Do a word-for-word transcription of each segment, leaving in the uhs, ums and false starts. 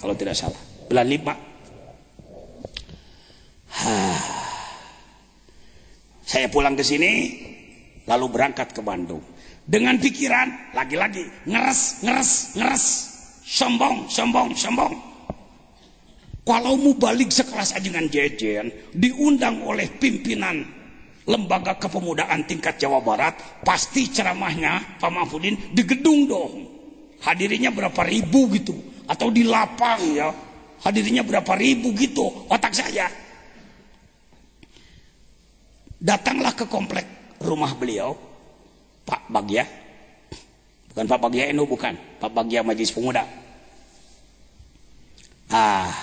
kalau tidak salah, bulan lima. Saya pulang ke sini, lalu berangkat ke Bandung dengan pikiran lagi-lagi ngeres, ngeres, ngeres, sombong, sombong, sombong. Kalau mau balik sekelas ajengan Jejen, diundang oleh pimpinan Lembaga Kepemudaan tingkat Jawa Barat, pasti ceramahnya Pak Mahfudin di gedung dong. Hadirinya berapa ribu gitu, atau di lapang ya, hadirinya berapa ribu gitu. Otak saya, datanglah ke komplek rumah beliau, Pak Bagja, bukan Pak Bagja Enu, bukan Pak Bagja Majelis Pemuda. Ah,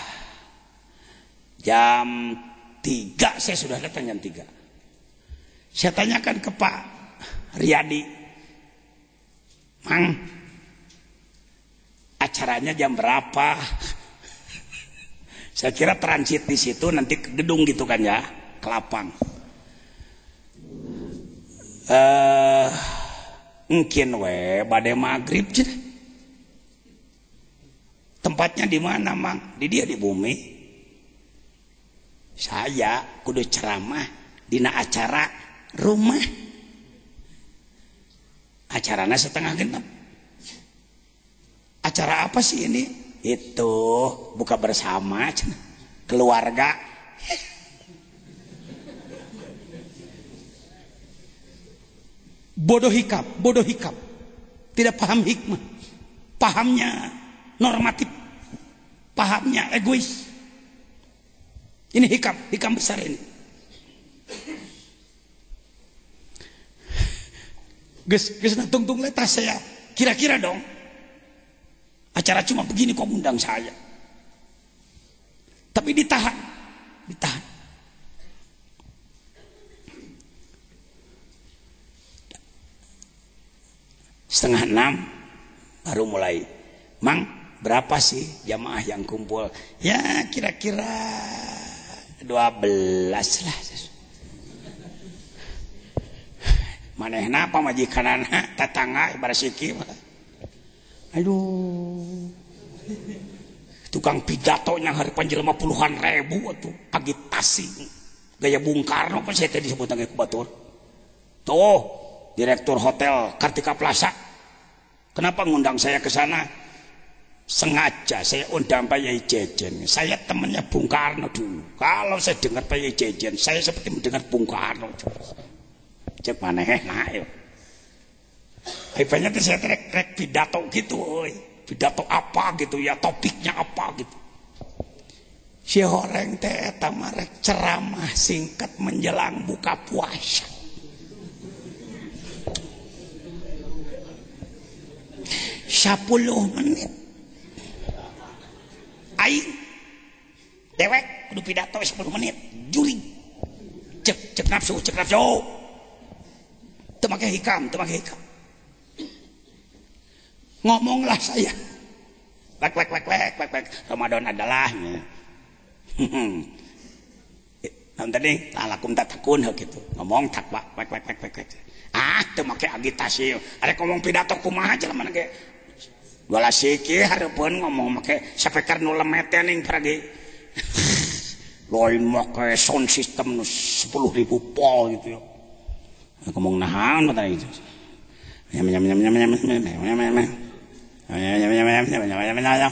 jam tiga saya sudah datang, jam tiga. Saya tanyakan ke Pak Riyadi, Mang, acaranya jam berapa? Saya kira transit di situ nanti ke gedung gitu kan ya, ke lapang. Eh, mungkin we badai maghrib cina. Tempatnya di mana, Mang? Di dia di bumi. Saya kudu ceramah dina acara rumah, acaranya setengah genap. Acara apa sih ini? Itu buka bersama cina, keluarga. Bodoh hikap, bodoh hikap, tidak paham hikmah, pahamnya normatif, pahamnya egois. Ini hikam, hikam besar ini. Ges, ges natung tung letas saya, kira-kira dong, acara cuma begini kok undang saya, tapi ditahan, ditahan. Setengah enam baru mulai, Mang, berapa sih jamaah yang kumpul? Ya kira-kira dua belas lah. Manehna pamajikanana tatangga ibarat siki. Aduh, tukang pidato yang hari panjelema puluhan ribu atuh, agitasi gaya Bung Karno kan saya tadi disebut dengan batur. Tuh direktur hotel Kartika Plaza, kenapa ngundang saya ke sana? Sengaja saya undang Pak Yai Jejen. Saya temannya Bung Karno dulu. Kalau saya dengar Pak Yai Jejen, saya seperti mendengar Bung Karno. Cek mana eh nah yuk. Hebatnya tuh saya trek-trek pidato gitu, oi. Pidato apa gitu ya, topiknya apa gitu. Si horeng teh tamarek ceramah singkat menjelang buka puasa. sepuluh menit. Aing dewek kudu pidato sepuluh menit. Juri. Cek cek nafsu, cek nafsu. Temakai hikam, temakai hikam. Ngomonglah saya. Wek wek wek wek wek wek. Ramadan adalah. Nanti tadi alakum tatakun gitu. Ngomong takwa wek wek wek wek. Ah, temakai agitasi. Ada ngomong pidato kumaha aja lah mana ke. Wala siki hareupeun ngomong make speaker nu lemete ning pergi. Lain make sound system nu sepuluh ribu volt gitu ya. Ngomong nahan mata itu. Nyam nyam nyam nyam nyam nyam nyam nyam nyam nyam nyam nyam nyam.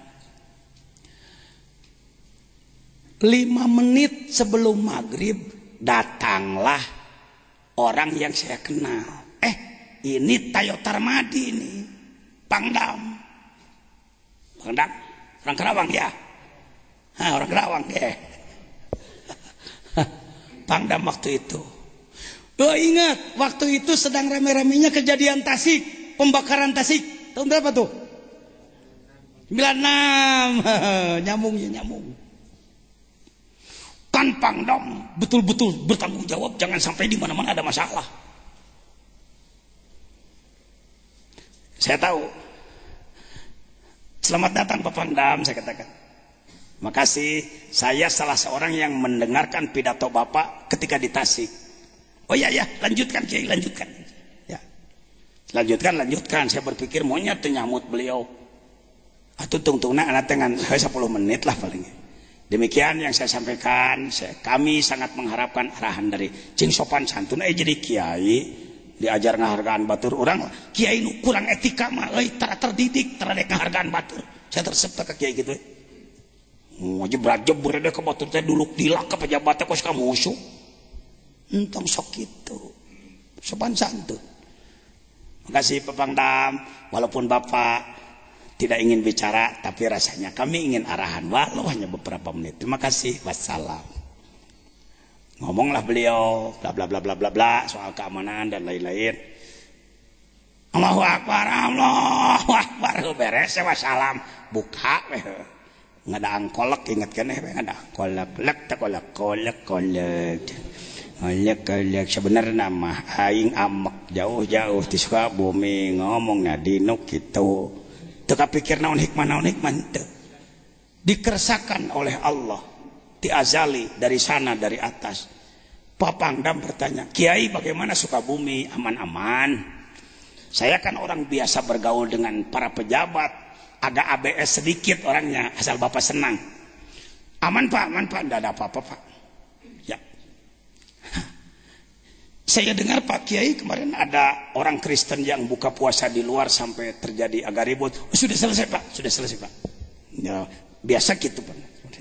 Lima menit sebelum maghrib datanglah orang yang saya kenal. Eh, ini Tayo Tarmadi ini, Pangdam. Pangdam, orang Kerawang ya. Hah, orang Kerawang ya. Pangdam waktu itu. Oh ingat, waktu itu sedang rame-ramenya kejadian Tasik, pembakaran Tasik. Tahun berapa tuh? sembilan puluh enam. Nyambung ya nyambung. Kan Pangdam betul-betul bertanggung jawab, jangan sampai di mana-mana ada masalah. Saya tahu. Selamat datang Pak Pangdam, saya katakan. Makasih, saya salah seorang yang mendengarkan pidato Bapak ketika di Tasik. Oh iya ya, lanjutkan Kiai, lanjutkan. Ya. Lanjutkan, lanjutkan. Saya berpikir monyet nyamut beliau. Atuh tungtungna anak dengan sepuluh menit lah paling. Demikian yang saya sampaikan. Saya, kami sangat mengharapkan arahan dari cing sopan santun. Eh jadi kiai diajar ngahargaan batur orang. Kiai nu kurang etika mah, euy tara terdidik, tara dek ngahargaan batur. Saya tersep ke kiai gitu. Ngajebrat jebur deh ke batur teh duluk dilak ke pejabat teh kos ka musuh. Entong sok kitu. Sopan santun. Makasih Pak Pangdam, walaupun Bapak tidak ingin bicara, tapi rasanya kami ingin arahan, walau hanya beberapa menit. Terima kasih, wassalam. Ngomonglah beliau, bla bla bla bla bla bla, soal keamanan dan lain-lain. Allahu Akbar, Allahu Akbar, beres, wassalam. Buka, nggak ada angkolek, ingat kan? Nggak ada angkolek, lek, kolek, kolek, kolek. Kolek, kolek, sebenarnya nama aing amek jauh-jauh di Sukabumi ngomongnya dinuk gitu. Teka pikir naon hikmah naon hikmah teu. Dikersakan oleh Allah, diazali dari sana dari atas. Pak Pangdam bertanya, Kiai bagaimana Sukabumi? Aman-aman. Saya kan orang biasa bergaul dengan para pejabat, agak A B S sedikit orangnya, asal Bapak senang. Aman Pak, aman Pak, tidak ada apa-apa Pak. Ya. Saya dengar Pak Kiai kemarin ada orang Kristen yang buka puasa di luar sampai terjadi agak ribut. Oh, sudah selesai Pak, sudah selesai Pak. Ya, biasa gitu Pak.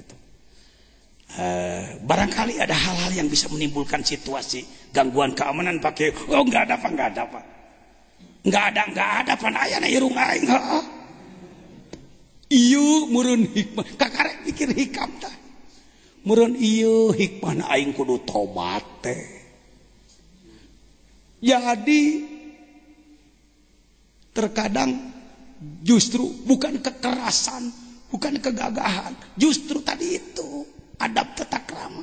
Uh, barangkali ada hal-hal yang bisa menimbulkan situasi gangguan keamanan Pak Kiai. Oh nggak ada Pak, nggak ada Pak. Nggak ada, nggak ada Pak. Ayana irung aing. Iyo murun hikmah. Kakarek pikir hikam dah. Murun iyo hikmah aing kudu tobat teh. Jadi terkadang justru bukan kekerasan, bukan kegagahan, justru tadi itu adab tata krama.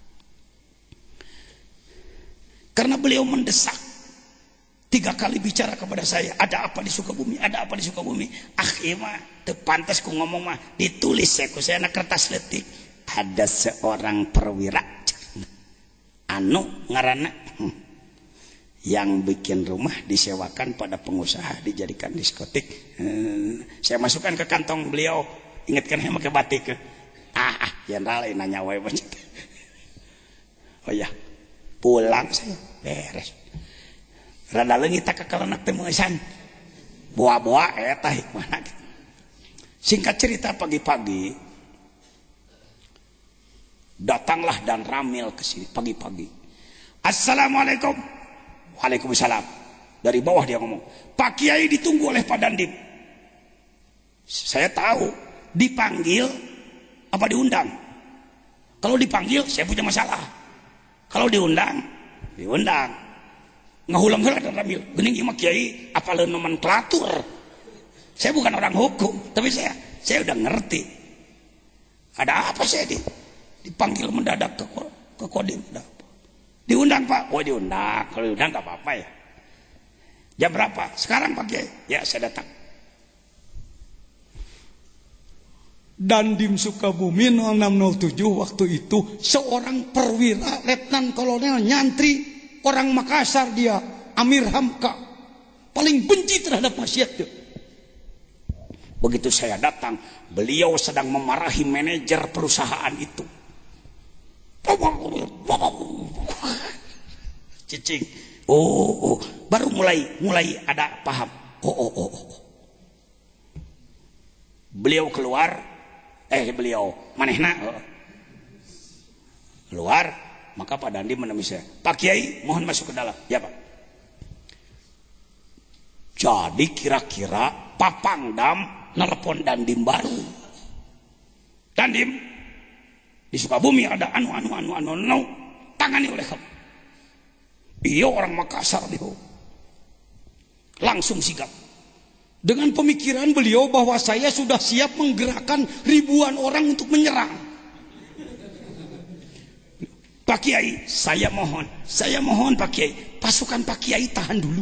Karena beliau mendesak tiga kali bicara kepada saya, ada apa di Sukabumi, ada apa di Sukabumi. Akhirnya tepantas ku ngomong mah ditulis saya ku saya na kertas letik. Ada seorang perwira anu ngaranna yang bikin rumah disewakan pada pengusaha dijadikan diskotik. Hmm, saya masukkan ke kantong beliau. Ingatkan yang pakai batik ke. Ah, ah, jenderal ini nanya wae banyak. Oh ya, pulang saya beres. Rada leungit tak kakalenak teh meusan. Boa-boa eta hikmahna. Singkat cerita pagi-pagi datanglah dan Ramil ke sini pagi-pagi. Assalamualaikum. Waalaikumsalam. Dari bawah dia ngomong, Pak Kiai ditunggu oleh Pak Dandim. Saya tahu dipanggil apa diundang. Kalau dipanggil saya punya masalah. Kalau diundang, diundang. Ngahulang heula dan Ramil. Geuning ieu mah Kiai apaleun nomenklatur. Saya bukan orang hukum, tapi saya saya udah ngerti. Ada apa saya di, dipanggil mendadak ke ke Kodim. Diundang Pak, oh diundang. Kalau diundang nggak apa-apa ya. Jam berapa? Sekarang Pak Kiai. Ya saya datang. Dandim Sukabumi nol enam nol tujuh waktu itu seorang perwira letnan kolonel nyantri orang Makassar dia Amir Hamka paling benci terhadap maksiat dia. Begitu saya datang, beliau sedang memarahi manajer perusahaan itu. Cicing. Oh, oh, baru mulai mulai ada paham. Oh, oh, oh, oh. Beliau keluar, eh beliau manehna oh. Keluar, maka Pak Dandi menemui saya. Pak Kiai, mohon masuk ke dalam. Ya Pak. Jadi kira-kira Pak Pangdam nelpon Dandim baru. Dandim, di Sukabumi ada anu anu anu anu anu tangani oleh kamu. Iya orang Makassar dia. Langsung sigap. Dengan pemikiran beliau bahwa saya sudah siap menggerakkan ribuan orang untuk menyerang. Pak Kiai, saya mohon, saya mohon Pak Kiai, pasukan Pak Kiai tahan dulu.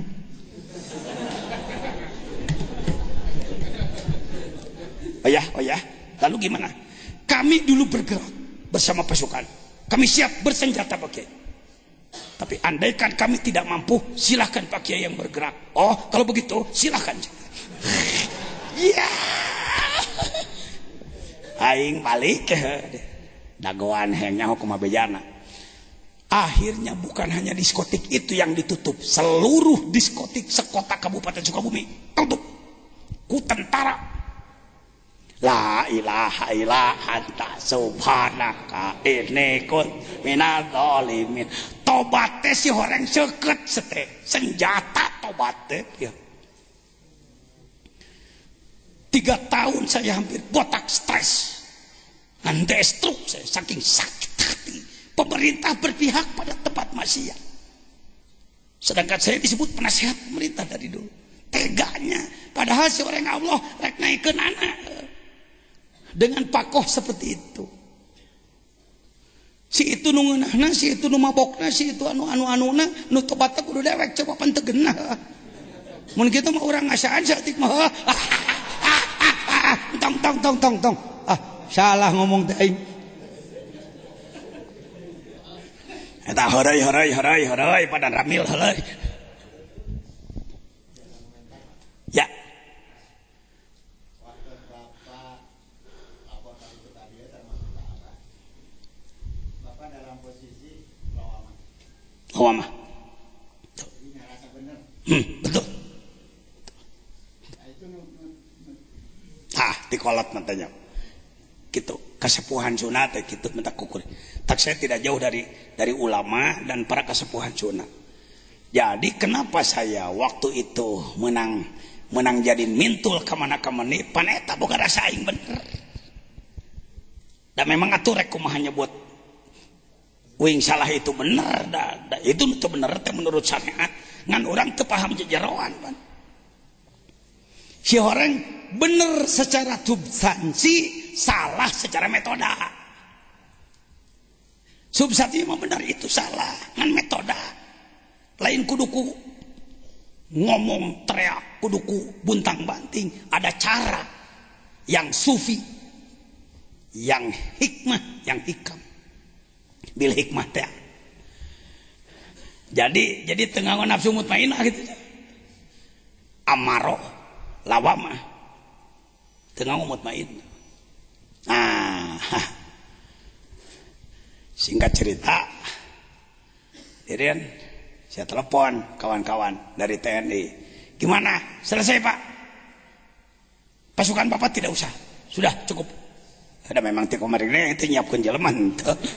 Oh ya, oh ya. Lalu gimana? Kami dulu bergerak bersama pasukan. Kami siap bersenjata Pak Kiai. Tapi andaikan kami tidak mampu, silahkan Pak Kiai yang bergerak. Oh, kalau begitu silahkan. Ya. aing balik dagoan hengnya hukum bejana. Akhirnya bukan hanya diskotik itu yang ditutup, seluruh diskotik sekota Kabupaten Sukabumi tutup ku tentara. La ilaha illa anta subhanaka inni kuntu minadz zalimin. Tobat teh si horeng seukeut sete senjata tobat teh ya. Tiga tahun saya hampir botak stres dan destruk saya saking sakit hati. Pemerintah berpihak pada tempat maksiat, sedangkan saya disebut penasehat pemerintah dari dulu. Teganya, padahal si orang Allah rek naikeun anak dengan pakoh seperti itu. Si itu nu ngeunahna, si itu nu mabokna, si itu anu anu anuna nu tobatna kudu dewek coba pan teu geunah. Mun kitu mah urang ngasaan saeutik mah. Tong tong tong tong tong. Ah, salah ngomong teh aing. Eta horeuy horeuy horeuy horeuy pada ramil horeuy. Ya. Bapak dalam posisi lawama. Lawama. Hmm, betul. Ah, dikolot matanya. Gitu, kasepuhan sunat gitu minta kukur. Tak saya tidak jauh dari dari ulama dan para kasepuhan sunat. Jadi kenapa saya waktu itu menang menang jadi mintul kemana kemana paneta boga rasa aing bener. Dan memang atuh rek kumaha nyebut wing salah itu bener da, da, itu itu bener teh menurut syariat ngan orang teu paham jejeroan pan. Si orang bener secara substansi, salah secara metoda. Substansi mah benar itu salah ngan metoda. Lain kuduku ngomong teriak, kuduku buntang banting. Ada cara yang sufi, yang hikmah, yang hikam. Bil hikmah teh. Jadi jadi tengah nafsu mutmainah gitu. Amaro, lawama, tengah mutmainah. Nah, singkat cerita, Irian, saya telepon kawan-kawan dari T N I. Gimana? Selesai Pak? Pasukan Bapak tidak usah. Sudah cukup. Ada memang ti kemarin itu nyiapkan jeleman.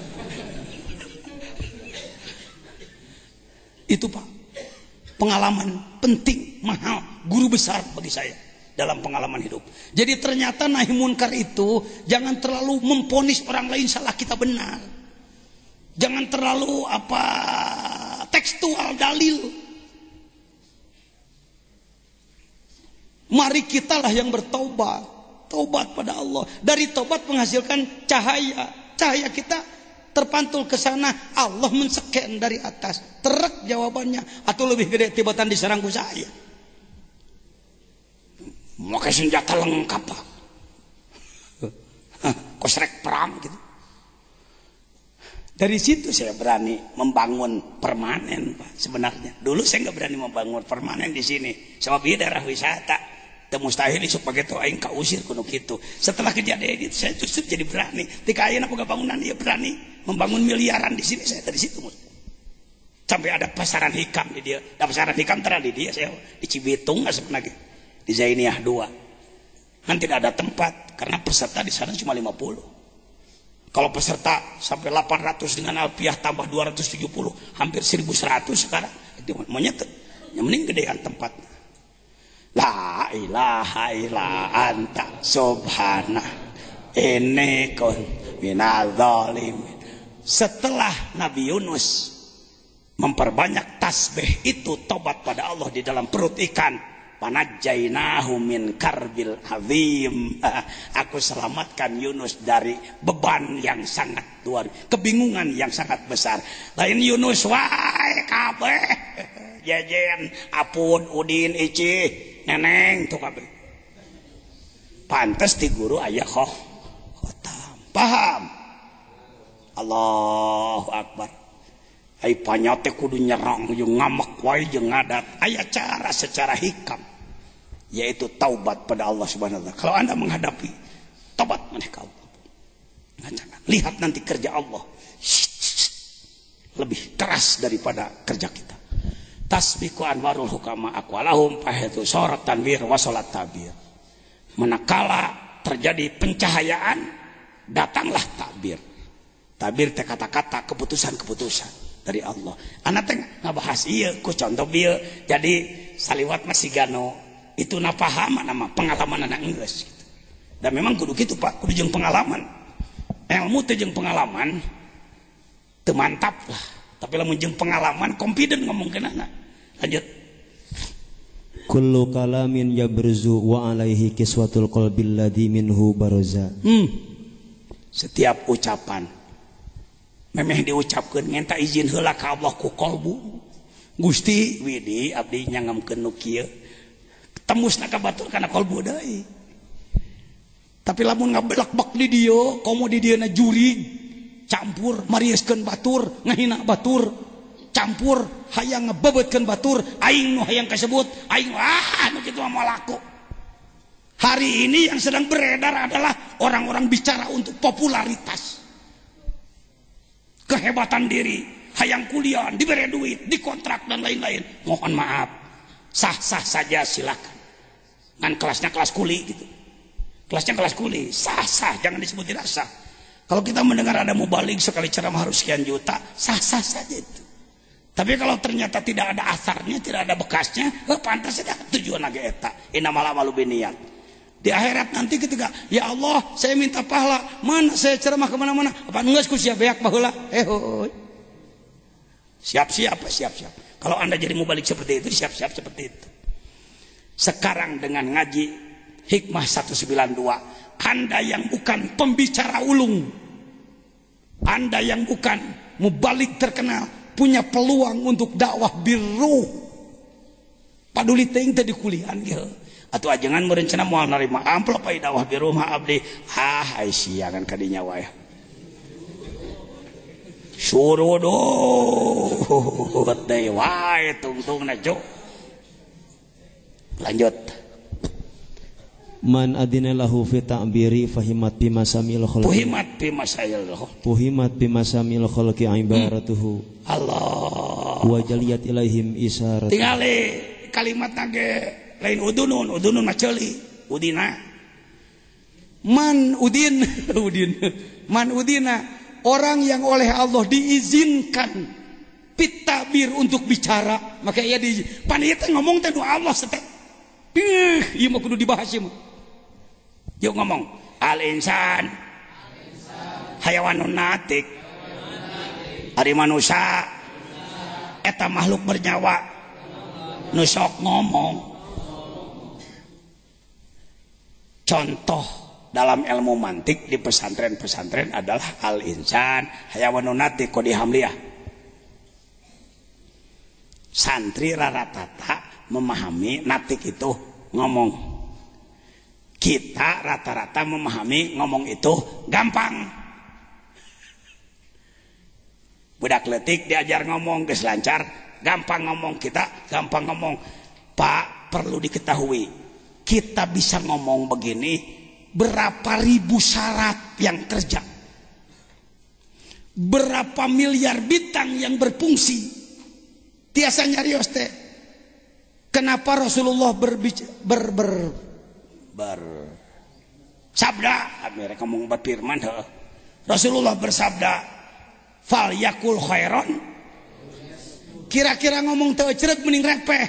Itu Pak. Pengalaman penting, mahal, guru besar bagi saya dalam pengalaman hidup. Jadi ternyata nahi munkar itu jangan terlalu memponis orang lain salah kita benar. Jangan terlalu apa tekstual dalil. Mari kitalah yang bertobat, tobat pada Allah. Dari tobat menghasilkan cahaya. Cahaya kita terpantul ke sana, Allah menseken dari atas. Terek jawabannya, atau lebih gede tibatan diserang ku saya. Maka senjata lengkap Pak. Kosrek perang gitu. Dari situ saya berani membangun permanen Pak. Sebenarnya dulu saya nggak berani membangun permanen di sini. Sebab ini daerah wisata. Teu mustahil isuk begitu aing kausir kuno kitu. Setelah kejadian itu saya justru jadi berani. Tika ayeuna boga bangunan ya berani membangun miliaran di sini saya dari situ. Sampai ada pasaran hikam di dia. Ada pasaran hikam terang di dia saya di Cibitung asap lagi. Di Zainiyah dua. Kan tidak ada tempat karena peserta di sana cuma lima puluh. Kalau peserta sampai delapan ratus dengan alfiah tambah dua ratus tujuh puluh, hampir seribu seratus sekarang. Itu monyet. Yang mending gedean tempatnya. La ilaha illa anta subhana inni kuntu minadz zalimin. Setelah Nabi Yunus memperbanyak tasbih itu tobat pada Allah di dalam perut ikan, panajjainahu min karbil azim. Aku selamatkan Yunus dari beban yang sangat luar, kebingungan yang sangat besar. Lain Yunus wae kabeh jejen apun udin ici neneng tuh kabeh. Pantes di guru aya khoh khotam. Paham? Allahu akbar. Ai panyote kudu nyerang jeung ngamek wae jeung ngadat. Aya cara secara hikam, yaitu taubat pada Allah Subhanahu wa taala. Kalau Anda menghadapi, taubat maneh ka Allah. Lihat nanti kerja Allah lebih keras daripada kerja kita. Tasbiku anwarul hukama aqwalahum fahitu sorat tanwir wa salat tabir. Manakala terjadi pencahayaan, datanglah takbir. Takbir teh kata-kata, keputusan-keputusan dari Allah. Anak teh ngabahas ieu ku contoh ieu. Jadi saliwat masih gano itu na paham nama pengalaman anak geus gitu. Dan memang kudu kitu Pak, kudu jeung pengalaman. Ilmu teh jeung pengalaman teu mantap lah. Tapi lamun jeung pengalaman confident ngomongkeunana. Lanjut. Kullu kalamin yabrzu wa alaihi kiswatul qalbil ladzi minhu baraza. Hmm. Setiap ucapan memeh diucapkeun ngenta izin heula ka Allah ku qalbu. Gusti widi abdi nyangamkeun nu kieu. Tembusna ka batur kana qalbu deui. Tapi lamun ngabelak-bak di dieu, komo di dieuna jurig, campur marieskeun batur, ngahina batur, campur hayang ngebebetkeun batur, aing nu hayang kasebut, aing ah nu kitu mah laku. Hari ini yang sedang beredar adalah orang-orang bicara untuk popularitas. Kehebatan diri, hayang kuliah, diberi duit, dikontrak dan lain-lain. Mohon maaf, sah-sah saja silakan. Kan kelasnya kelas kuli gitu. Kelasnya kelas kuli, sah-sah, jangan disebut tidak sah. Kalau kita mendengar ada mubalik sekali ceramah harus sekian juta, sah-sah saja itu. Tapi kalau ternyata tidak ada asarnya, tidak ada bekasnya, eh, pantas saja tujuan lagi eta. Innamal a'malu binniyat. Di akhirat nanti ketika, ya Allah, saya minta pahala, mana saya ceramah kemana-mana, apa enggak ku siap beak baheula? Eh, hoi. Siap-siap, siap-siap. Kalau Anda jadi mubalik seperti itu, siap-siap seperti itu. Sekarang dengan ngaji Hikmah seratus sembilan puluh dua, Anda yang bukan pembicara ulung, Anda yang bukan mubalik terkenal, punya peluang untuk dakwah birru. Paduli teuing teh di kuliahan ge. Atuh ajengan merencana moal narima amplop aya dakwah birru mah abdi. Ah, ai sia kan kadinya wae. Suruh do. Teh wae tungtungna jo. Lanjut. Man adina lahu fi ta'biri fahimat bima samil khalqi. Puhimat bima samil khalqi. Puhimat bima samil khalqi ibaratuhu. Allah. Wa jaliyat ilaihim isyarat. Tingali kalimat nage lain udunun, udunun mah ceuli, udina. Man udin, udin. Man udina, orang yang oleh Allah diizinkan pitabir untuk bicara, maka ia di panitia ngomong teh doa Allah setek. Ih, ieu mah kudu dibahas ieu mah. Yuk ngomong al insan hayawanun natik, ari manusia eta makhluk bernyawa nu sok ngomong. Contoh dalam ilmu mantik di pesantren-pesantren adalah al insan hayawanun natik qadi hamliah. Santri rata-rata memahami natik itu ngomong. Kita rata-rata memahami ngomong itu gampang. Budak letik diajar ngomong geus lancar, gampang ngomong, kita gampang ngomong. Pak, perlu diketahui, kita bisa ngomong begini berapa ribu syarat yang kerja, berapa miliar bintang yang berfungsi. Tiasa nyarios teh. Kenapa Rasulullah berbicara ber, ber bersabda, mereka ngomong berfirman, Rasulullah bersabda, fal yakul khairon. Kira-kira ngomong teu cerek mending repeh.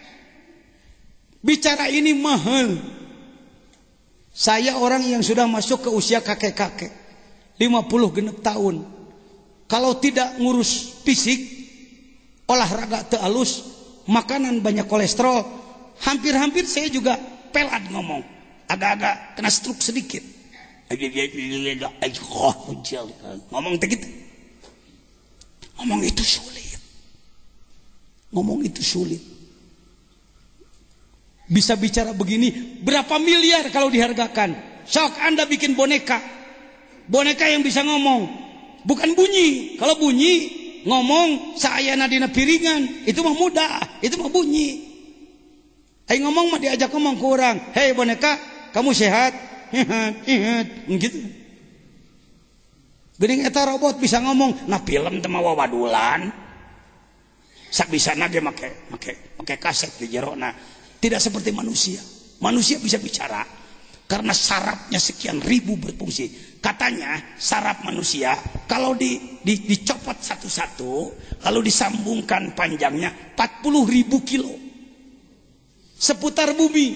Bicara ini mahal. Saya orang yang sudah masuk ke usia kakek-kakek, lima puluh genep tahun. Kalau tidak ngurus fisik, olahraga teu alus, makanan banyak kolesterol, hampir-hampir saya juga pelat ngomong. Agak-agak kena stroke sedikit. Ngomong begitu. Ngomong itu sulit. Ngomong itu sulit. Bisa bicara begini, berapa miliar kalau dihargakan? Sok Anda bikin boneka. Boneka yang bisa ngomong. Bukan bunyi. Kalau bunyi, ngomong saayana dina piringan, itu mah mudah, itu mah bunyi. Ayo ngomong mah diajak ngomong ke orang, hei boneka, kamu sehat? Sehat, sehat, gitu. Geuning eta robot bisa ngomong, nah film teh mah wawadulan. Sak bisana ge make make make kaset di jerona. Tidak seperti manusia. Manusia bisa bicara karena sarafnya sekian ribu berfungsi. Katanya saraf manusia kalau di, di, dicopot satu-satu lalu disambungkan panjangnya empat puluh ribu kilo seputar bumi.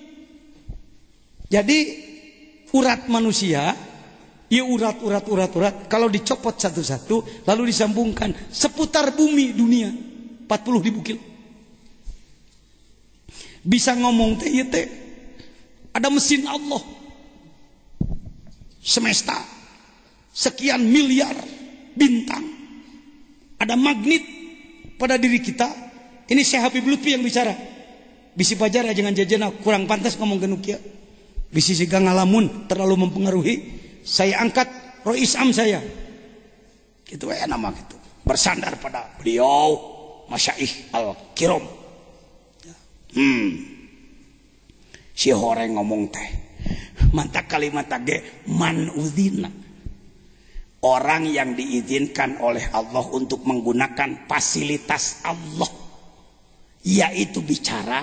Jadi urat manusia, ya urat urat urat urat kalau dicopot satu-satu lalu disambungkan seputar bumi dunia empat puluh ribu kilo. Bisa ngomong teh, teh ada mesin Allah semesta sekian miliar bintang, ada magnet pada diri kita. Ini Syekh Habib Lutfi yang bicara. Bisi pajar ya jangan jajana kurang pantas ngomong genukia. Bisi siga ngalamun terlalu mempengaruhi. Saya angkat Rois Am saya. Gitu ya nama gitu. Bersandar pada beliau Masyaikh Al-Kiram. Hmm. Si horeng ngomong teh mantap kalimat ge man udzina, orang yang diizinkan oleh Allah untuk menggunakan fasilitas Allah, yaitu bicara.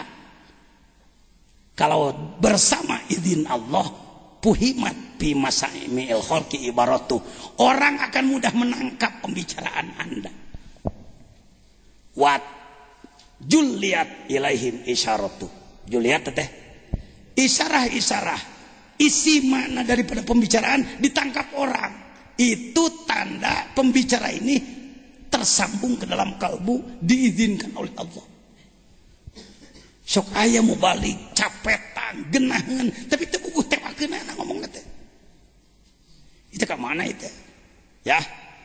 Kalau bersama izin Allah puhimat fi masaimil khalqi ibaratu, orang akan mudah menangkap pembicaraan Anda. Wat Juliat ilaihim isyaratu. Juliat teh isyarah-isyarah, isi makna daripada pembicaraan ditangkap orang. Itu tanda pembicara ini tersambung ke dalam kalbu, diizinkan oleh Allah. Sok aya mau balik capetan genahan tapi teu bubuh tepakeunana ngomong teh. Itu ka mana itu? Ya.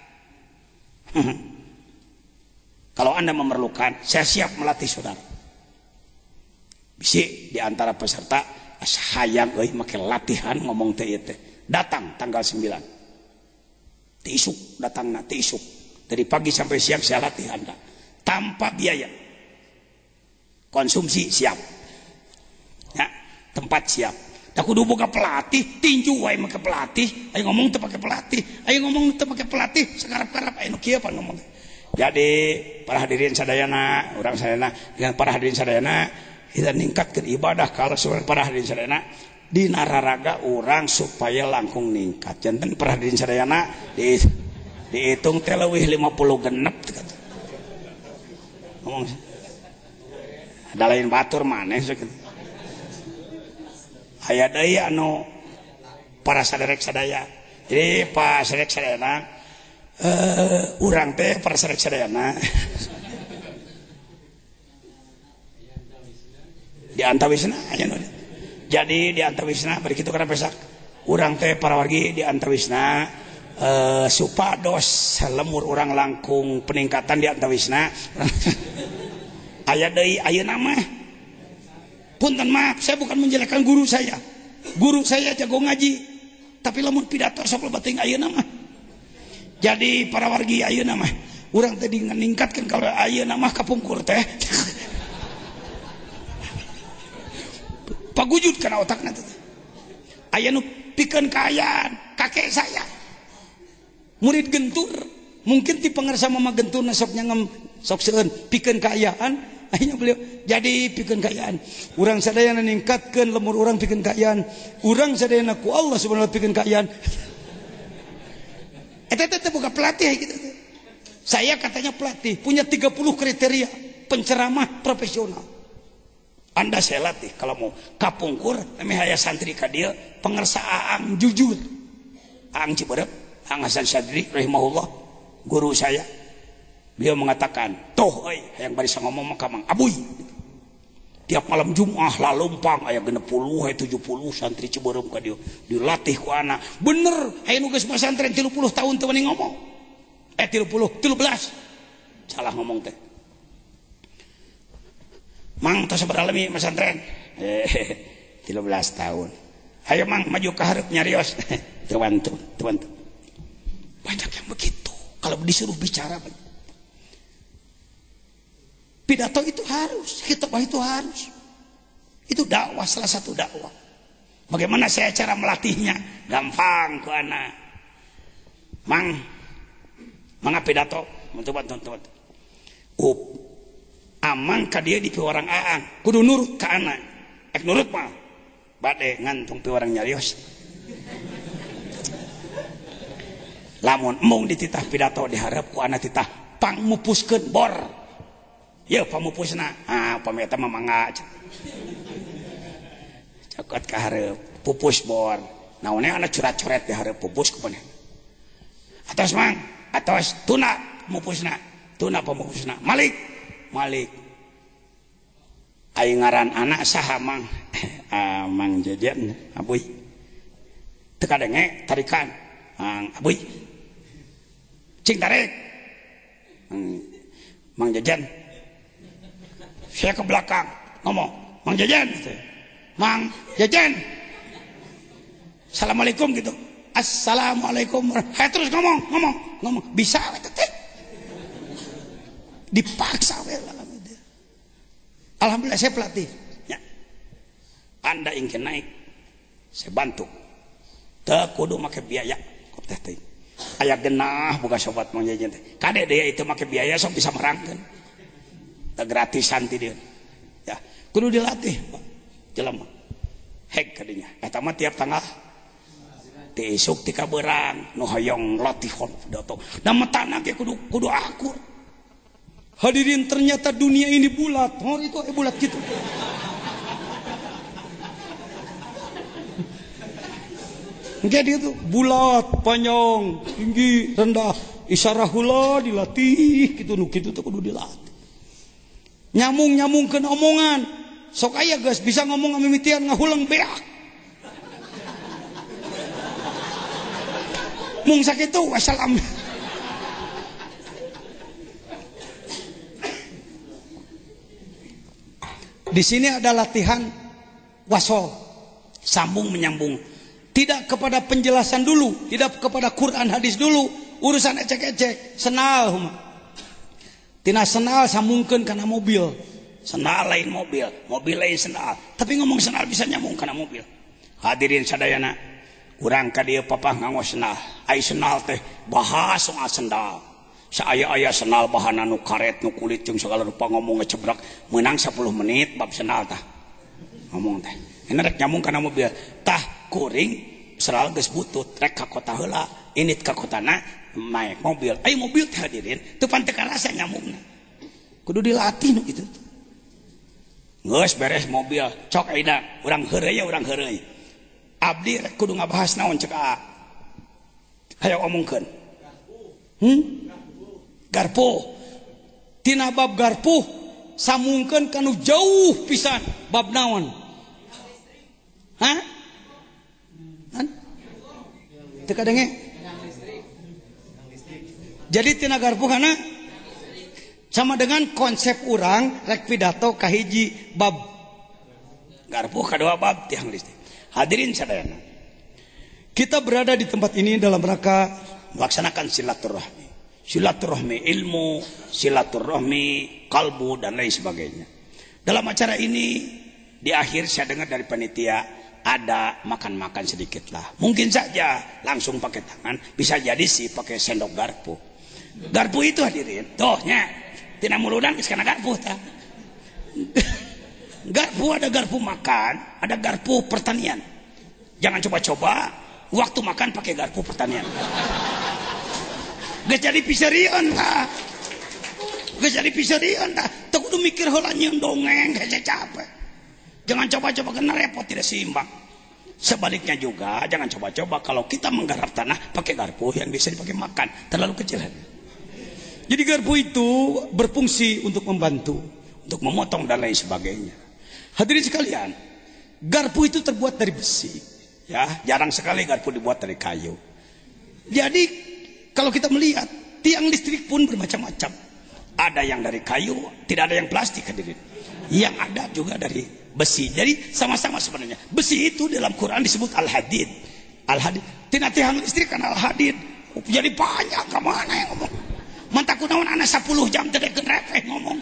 Kalau Anda memerlukan, saya siap melatih saudara. Bisi di antara peserta hayang euy make latihan ngomong teh teh. Datang tanggal sembilan. Ti isuk datangna ti isuk. Dari pagi sampai siang saya latih Anda tanpa biaya. Konsumsi siap. Ya, tempat siap. Da kudu boga pelatih, tinju wae make pelatih, ayo ngomong teu pake pelatih. Ayo ngomong teu pake pelatih, sakarap-karap aya nu kieu pan ngomong. Jadi para hadirin sadayana, orang sadayana dengan para hadirin sadayana kita ningkatkan ibadah kalau sebenarnya para hadirin sadayana di nararaga orang supaya langkung ningkat. Janten para hadirin sadayana di dihitung teh leuwih lima puluh genep ngomong. Ada lain batur maneh sakitu. Aya deui anu para saderek sadaya. Jadi pas saderek sadayana Uh, urang teh para saudara sadayana di antawisna aya nu. Jadi di antawisna bari kitu kana pesak urang teh para wargi di antawisna uh, supados lemur urang langkung peningkatan di antawisna. Aya deui ayeuna mah punten maaf saya bukan menjelekkan guru saya. Guru saya jago ngaji tapi lamun pidato sok loba teuing ayeuna mah. Jadi para wargi ayeuna mah urang teh ningkatkeun kalau ayeuna mah kapungkur teh. Pagujud kana otakna teh. Aya nu pikeun kaayaan kakek saya. Murid gentur, mungkin ti pangarsa mama genturna sok nyangem sok seueun pikeun kaayaan, akhirnya beliau jadi pikeun kaayaan. Urang sadayana ningkatkeun lemur urang pikeun kaayaan. Urang sadayana ku Allah subhanahu wa taala pikeun kaayaan. Eta teh bukan pelatih gitu. Saya katanya pelatih, punya tiga puluh kriteria penceramah profesional. Anda saya latih kalau mau kapungkur, emeh aya santri ka dieu pangarsa Aang jujur. Aang Ciberep, Aang Hasan Syadri rahimahullah, guru saya. Beliau mengatakan, "Toh euy, hayang bari ngomong mah ka Mang Abuy." Tiap malam Jumat lalumpang aya genep puluh aya tujuh puluh santri Ciberem ka dieu dilatih ku anak. Bener, aya nu geus pesantren tilu puluh tahun teu wani ngomong. Eh tilu puluh, tilu belas. Salah ngomong teh. Mang tos sabaraha lami pesantren? Eh tilu belas tahun. Ayo Mang maju ka hareup nyarios. Teu bantu, teu bantu. Banyak yang begitu kalau disuruh bicara. Pidato itu harus, khitbah itu harus. Itu dakwah, salah satu dakwah. Bagaimana saya cara melatihnya? Gampang ku anak. Mang mangga pidato mencoba tonton up amang ka dia di piwarang aang kudu nurut ka anak ek nurut mah bade ngantung piwarang nyarios lamun emong dititah pidato diharap ku anak titah pangmupuskeun bor ya pamupusna ah pameta mah mangga cokot ka hareup pupus bor naonnya anak curat-curet diharap pupus ku paneh atos mang atos tuna mupusna tuna pamupusna malik malik aing ngaran anak saha mang ah, mang jajan abuy teu kadenge tarikan mang abuy cing tarik mang, mang jajan saya ke belakang ngomong mang jajan mang jajan assalamualaikum gitu assalamualaikum hey, terus ngomong ngomong ngomong bisa teh dipaksa we alhamdulillah saya pelatih ya. Anda ingin naik saya bantu teu kudu make biaya kok teh teh aya genah buka sobat mang jajan teh kade dia itu make biaya sok bisa merangkeun teu gratisan ti dia ya kudu dilatih Pak jelema hek kadinya eta mah tiap tanggal ti isuk ti kabeurang nu hoyong latihon pidato da metana ge kudu kudu akur. Hadirin ternyata dunia ini bulat. Oh itu eh bulat gitu. Enggak dia tuh bulat, panjang, tinggi, rendah. Isyarah heula dilatih gitu nu kitu teh kudu dilatih. Nyamung-nyamung keun omongan. Sok aya geus bisa ngomong mimitian ngahulang beak. Mung sakitu wassalam. Di sini ada latihan wasol, sambung menyambung. Tidak kepada penjelasan dulu, tidak kepada Quran hadis dulu, urusan ecek-ecek, senal. Tina senal sambungkeun kana mobil. Senal lain mobil, mobil lain senal. Tapi ngomong senal bisa nyambung kana mobil. Hadirin sadayana, urang ka dieu papah ngangos senal. Ai senal teh bahas soal sendal. Saaya-aya senal bahan nu karet nu kulit jeung segala rupa ngomong ngecebrak menang sepuluh menit bab senal tah. Ngomong teh. Ini rek nyambung kana mobil. Tah kuring seral geus butut rek ka kota heula, init ka kotana naik mobil. Ai mobil teh hadirin teu pan teu karasa nyambungna. Kudu dilatih nu kitu. Geus beres mobil, cok aida urang heureuy ya urang heureuy. Abdi rek kudu ngabahas naon ceuk A. Hayo omongkeun. Hmm? Garpu tina bab garpu samungkeun kanu jauh pisan bab naon hah han teu kadenge jadi tina garpu kana sama dengan konsep urang rek pidato kahiji bab garpu kadua bab tiang listrik. Hadirin sadayana, kita berada di tempat ini dalam rangka melaksanakan silaturahmi. Silaturahmi ilmu, silaturahmi kalbu dan lain sebagainya. Dalam acara ini di akhir saya dengar dari panitia ada makan-makan sedikit lah. Mungkin saja langsung pakai tangan, bisa jadi sih pakai sendok garpu. Garpu itu hadirin, tohnya tina muludan geus kana garpu tah. Garpu ada garpu makan, ada garpu pertanian. Jangan coba-coba waktu makan pakai garpu pertanian. Gak jadi piserian lah, gak jadi piserian lah. Tak kudu mikir heula nyeun dongeng, gak capek. Jangan coba-coba kena repot tidak seimbang. Sebaliknya juga jangan coba-coba kalau kita menggarap tanah pakai garpu yang bisa dipakai makan, terlalu kecil. Jadi garpu itu berfungsi untuk membantu, untuk memotong dan lain sebagainya. Hadirin sekalian, garpu itu terbuat dari besi, ya jarang sekali garpu dibuat dari kayu. Jadi kalau kita melihat tiang listrik pun bermacam-macam. Ada yang dari kayu, tidak ada yang plastik hadirin. Yang ada juga dari besi. Jadi sama-sama sebenarnya. Besi itu dalam Quran disebut al-hadid. Al-hadid. Tina tiang listrik kan al-hadid. Jadi banyak kemana yang ngomong. Mantaku naon anak sepuluh jam tidak kenrepeh ngomong.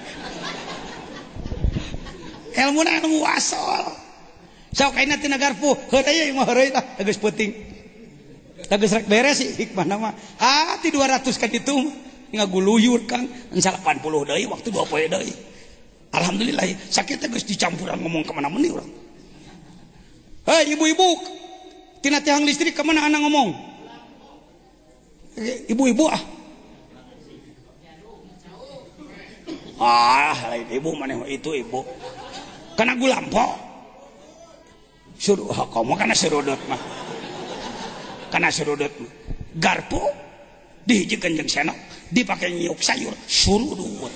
Ilmu na ilmu wasol. Sok kaina tina garpu, heureuy mah heureuy tah geus peuting. Da geus rek beres sih hikmah nama. Ah ti dua ratus kan itu ngaguluyur Kang. Insya delapan puluh deui waktu dua poe deui. Alhamdulillah sakit teh geus dicampuran ngomong ke mana meuni urang. Hei ibu-ibu, tina tiang listrik ke mana anak ngomong? Ibu-ibu ah. Ah, lain ibu mana itu ibu. Kana gulampo. Suruh kamu kana serudut mah. Kana serudut mah. Garpu dihijikeun jeung senok, dipake nyiuk sayur, surudut.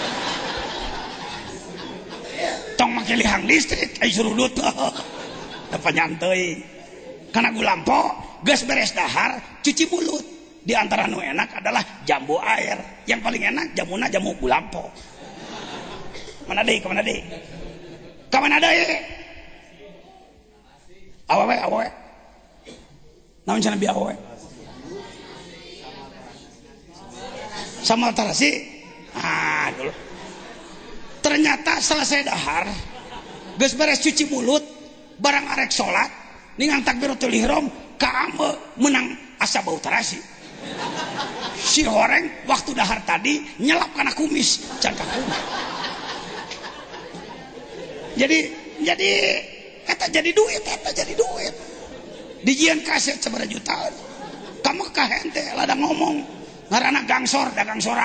Tong make lihang listrik ai surudut. Apa nyanteuy. Kana gulampo geus beres dahar cuci mulut. Di antara nu enak adalah jambu air. Yang paling enak jamuna jamu gulampo. Mana deui? Ka mana deui? Ka mana deui? Awewe awewe. Naon cenah bieu awewe? Samal tarasi. Ah, dulu. Ternyata selesai dahar, geus beres cuci mulut, barang arek salat, ningang takbiratul ihram, kaame menang asa bau tarasi. Si horeng waktu dahar tadi nyelap kana kumis, can ka kumis. Jadi jadi eta jadi duit, eta jadi duit. Dijieun kaset sabaraha jutaan. Kamu ka hente ladang ngomong, ngaranna gangsor dagang sorak.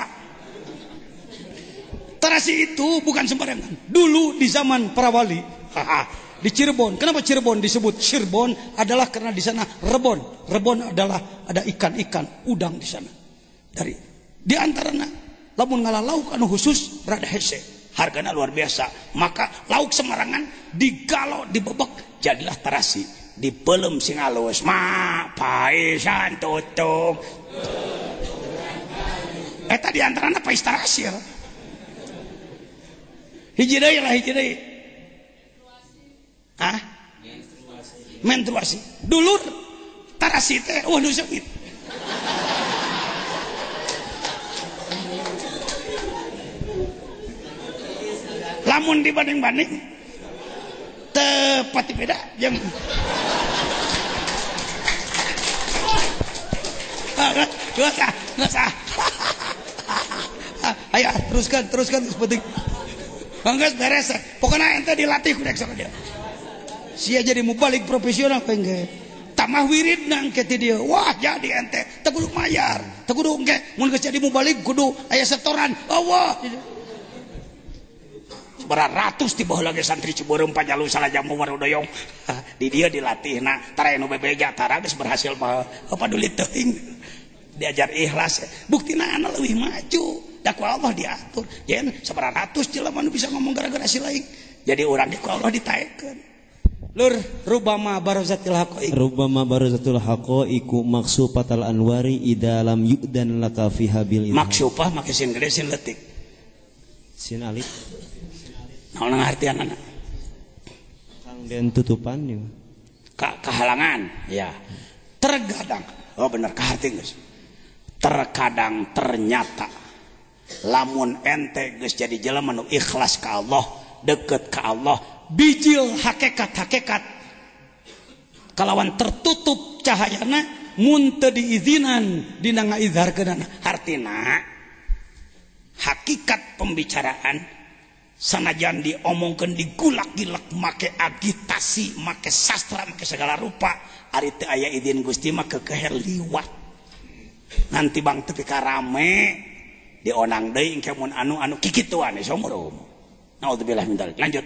Terasi itu bukan sembarangan. Dulu di zaman para wali, di Cirebon. Kenapa Cirebon disebut Cirebon? Adalah karena di sana rebon. Rebon adalah ada ikan-ikan udang di sana. Dari di antaranya lamun ngalah lauk anu khusus rada hese, hargana luar biasa. Maka lauk semarangan digalo dibebek jadilah terasi. Dipelem sing alus, ma paisan tutung. Eta di antaranya pais terasi. Hiji deui lah hiji deui. Hah? Menstruasi. Menstruasi. Dulur tarasi teh wah nu seupit. Lamun dibanding-banding teu pati beda jeung Enggak sah, enggak sah. Ayo teruskan, teruskan seperti Banggas beres. Pokoknya ente dilatih kudu sama dia. Sia jadi mubalik profesional pengen. Tamah wirid nang ke dia. Wah jadi ente. Teu kudu mayar. Teu kudu engke mun geus jadi mubalik kudu aya setoran. Allah. Beratus di bawah lagi santri Ciberem panjalu salah jamu warudoyong. Di dia dilatihna tara anu bebeja tara geus berhasil mah apa dulit teuing. Diajar ikhlas. Buktina ana leuwih maju. Ku Allah diatur jen sabaratus jelema anu bisa ngomong gara-gara si lain jadi urang ku Allah ditaekeun lur rubama barazatil haqaiq rubama barazatul haqaiqu maksupatal anwari idalam yu'dan laka fiha bil idham maksupah make sin gede sin leutik sin alif naon ngartianna kang den tutupan nya ka kahalangan ya terkadang oh bener kaharti geus terkadang ternyata lamun ente geus jadi jelema nu ikhlas ka Allah, deket ka Allah, bijil hakikat-hakikat kalawan tertutup cahayana mun teu diizinan dina ngaizharkeunana. Artina hakikat pembicaraan sanajan diomongkeun digulak-gilak make agitasi, make sastra, make segala rupa, ari teu aya izin Gusti mah kekeher liwat. Nanti bang teu rame di onang deui engke mun anu-anu kikituan somoro. Naudzubillah min dzalik. Lanjut.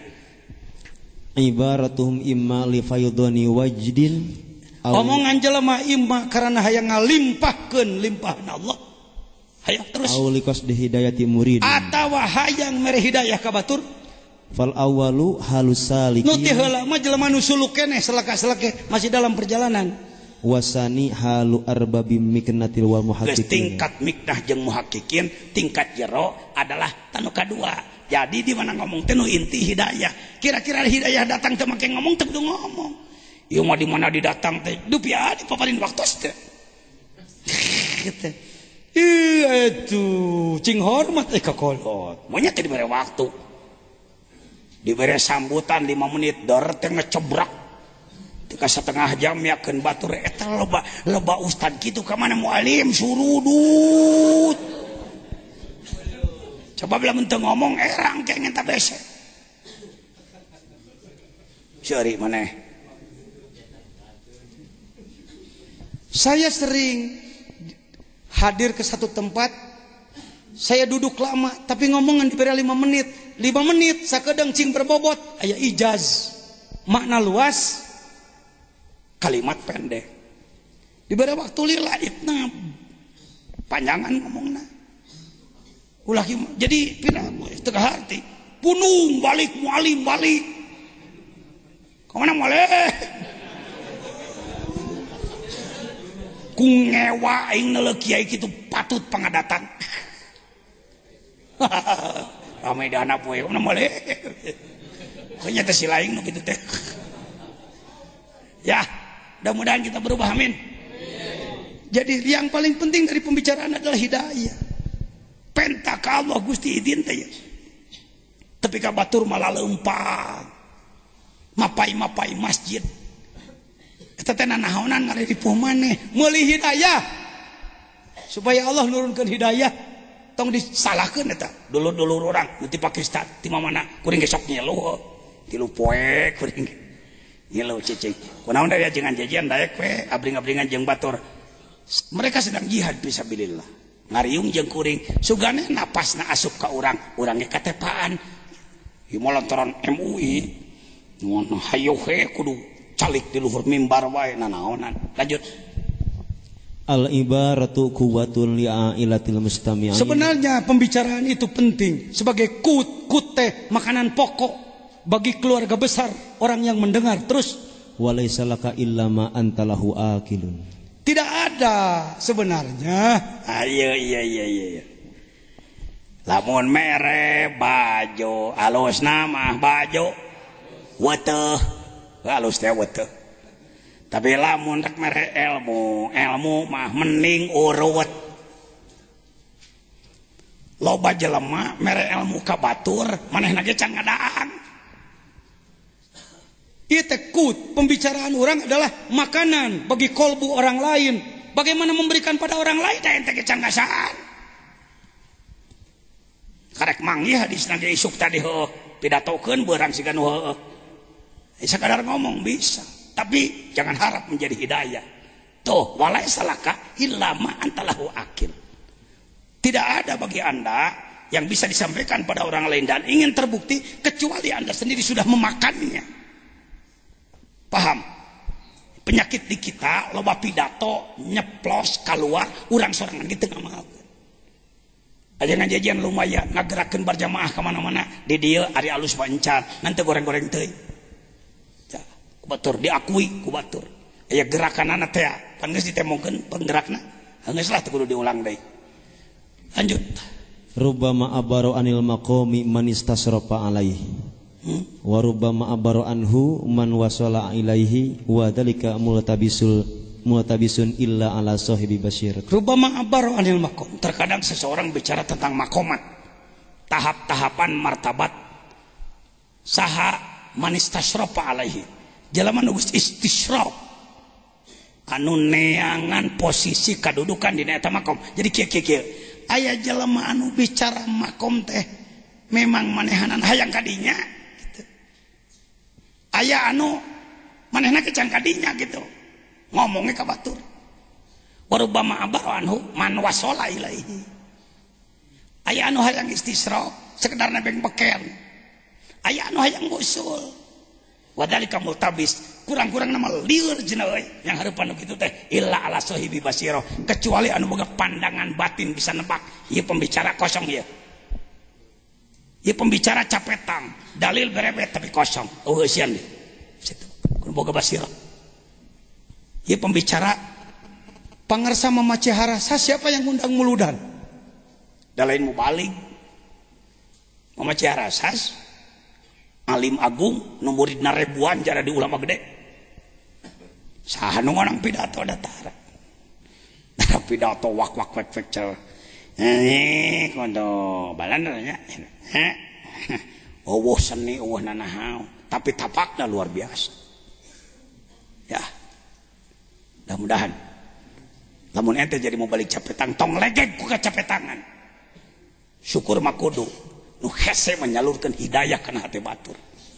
Ibaratuhum imma li faydhani wajdin. Omongan jelema imma karena hayang ngalimpahkeun limpahan Allah. Hayang terus. Aw liqasdi hidayati murid. Atawa hayang mere hidayah ka batur. Fal awwalu halus salikin. Nu teh heula mah jelema nu suluk keneh selaka-selake masih dalam perjalanan. Wasani halu arbabim miknatil wal muhaqqiqin. Tingkat miknah jeung muhaqqiqin, tingkat jero adalah tanu kadua. Jadi di mana ngomong teh nu inti hidayah. Kira-kira hidayah datang teh make ngomong teh kudu ngomong. Ieu mah di mana didatang teh dupi adi paparin waktos teh. Gitu. Ih atuh cing hormat eh ka kolot. Monya teh dibere waktu. Dibere sambutan lima menit dor teh ngecebrak. Tika setengah jam yakeun batur eta loba loba ustad kitu ka mana mualim surudut. Coba bilang teu ngomong erang kayak ngenta bese. Seueur maneh. Saya sering hadir ke satu tempat, saya duduk lama tapi ngomongan diberi lima menit. lima menit sakedeng cing berbobot aya ijaz. Makna luas, kalimat pendek. Diberi waktu lila itna panjangan ngomongna. Ulah jadi pina teu harti. Punung balik mualim balik. Kemana boleh? Ku ngewa aing neuleuh kiai kitu patut pangadatan. Ramai dana poe mana boleh. Kayaknya teh si lain nu kitu teh. Ya, mudah-mudahan kita berubah amin. Jadi yang paling penting dari pembicaraan adalah hidayah. Penta ka Allah Gusti idin teh. Tapi ka batur malah leumpang. Mapai-mapai masjid. Eta teh nanaonan ngaripuh maneh, meuli hidayah. Supaya Allah nurunkeun hidayah, tong disalahkeun eta. Dulur-dulur urang nu ti Pakistan, ti mamana kuring gesok nyeluh. Tilu poe kuring. Nyeluh cicing. Kunaon da jangan jajian daek we, abring-abringan jeung batur. Mereka sedang jihad fisabilillah. Ngariung jeung kuring, sugane napasna asup ka urang, urang ge katepaan. Ieu mah lantaran M U I. Nuhun hayo he kudu calik di luhur mimbar wae nanaonan. Lanjut. Al ibaratu quwwatul li'ailatil mustami'in. Sebenarnya pembicaraan itu penting sebagai kut kut teh makanan pokok bagi keluarga besar orang yang mendengar. Terus walaisa laka illa ma antalahu akilun. Tidak ada sebenarnya. Ayo iya iya iya. Lamun mere bajo alus nama bajo weteh halus teh weteh. Tapi lamun rek mere ilmu, ilmu mah mending urut. Loba jelema mere ilmu ka batur, manehna ge can ngadaan. Ieu teh kut, pembicaraan orang adalah makanan bagi kolbu orang lain. Bagaimana memberikan pada orang lain teh ente ge can ngasaan. Karek manggih hadisna ge isuk tadi heuh, pidatokeun beurang siga nu heueuh. Sekadar ngomong bisa, tapi jangan harap menjadi hidayah. Tuh, walaisa laka illa ma antalahu akil. Tidak ada bagi Anda yang bisa disampaikan pada orang lain dan ingin terbukti kecuali Anda sendiri sudah memakannya. Paham? Penyakit di kita loba pidato nyeplos keluar urang sorangan gitu ngamalkeun. Aja ngajajian lumayan ngagerakeun berjamaah ka mana-mana di dieu ari alus pancar nanti goreng-goreng teuing. Kubatur diakui kubatur aya gerakanana teh pan geus ditemokeun penggerakna geus lah teu kudu diulang deui. Lanjut. Rubbama abaro anil maqami man istasrafa alaihi hmm? wa rubbama abaro anhu man wasala ilaihi wa dalika multabisul multabisun illa ala sahibi basyir. Rubbama abaro anil maqam, terkadang seseorang bicara tentang makomat, tahap-tahapan martabat saha man istasrafa alaihi. Jelema nu geus istisyraf anu neangan posisi kadudukan di eta makom. Jadi kieu-kieu aya jelema anu bicara makom teh memang manehanan hayang kadinya gitu. Aya anu manehna kecan kadinya gitu. Ngomongnya ka batur. Warubama abar anhu man wasala ilaihi. Aya anu hayang istisyraf sekedar nebeng beken. Aya anu hayang usul. Wadalika multabis kurang-kurang nama liur cenah euy yang hareupan nu kitu teh illa ala sahibi basiro kecuali anu boga pandangan batin bisa nebak ieu pembicara kosong ieu. Ieu pembicara capetan, dalil berebet tapi kosong. Eueuh sian deui. Situ. Kun boga basiro. Ieu pembicara pangarsa mamacehara siapa yang ngundang muludan? Da lain mubalik. Mamacehara sas alim agung nu muridna ribuan jara di ulama gede. Saha nu ngonang pidato datara. Nah, pidato wak wak wak wak cal. Eh kondo balanda nya. Heh. Eueuh seni eueuh nanahaw, tapi tapakna luar biasa. Ya, mudah-mudahan lamun ente jadi mau balik capetang tong legeg ku capetangan syukur makudu nu hese menyalurkan hidayah kana hati batur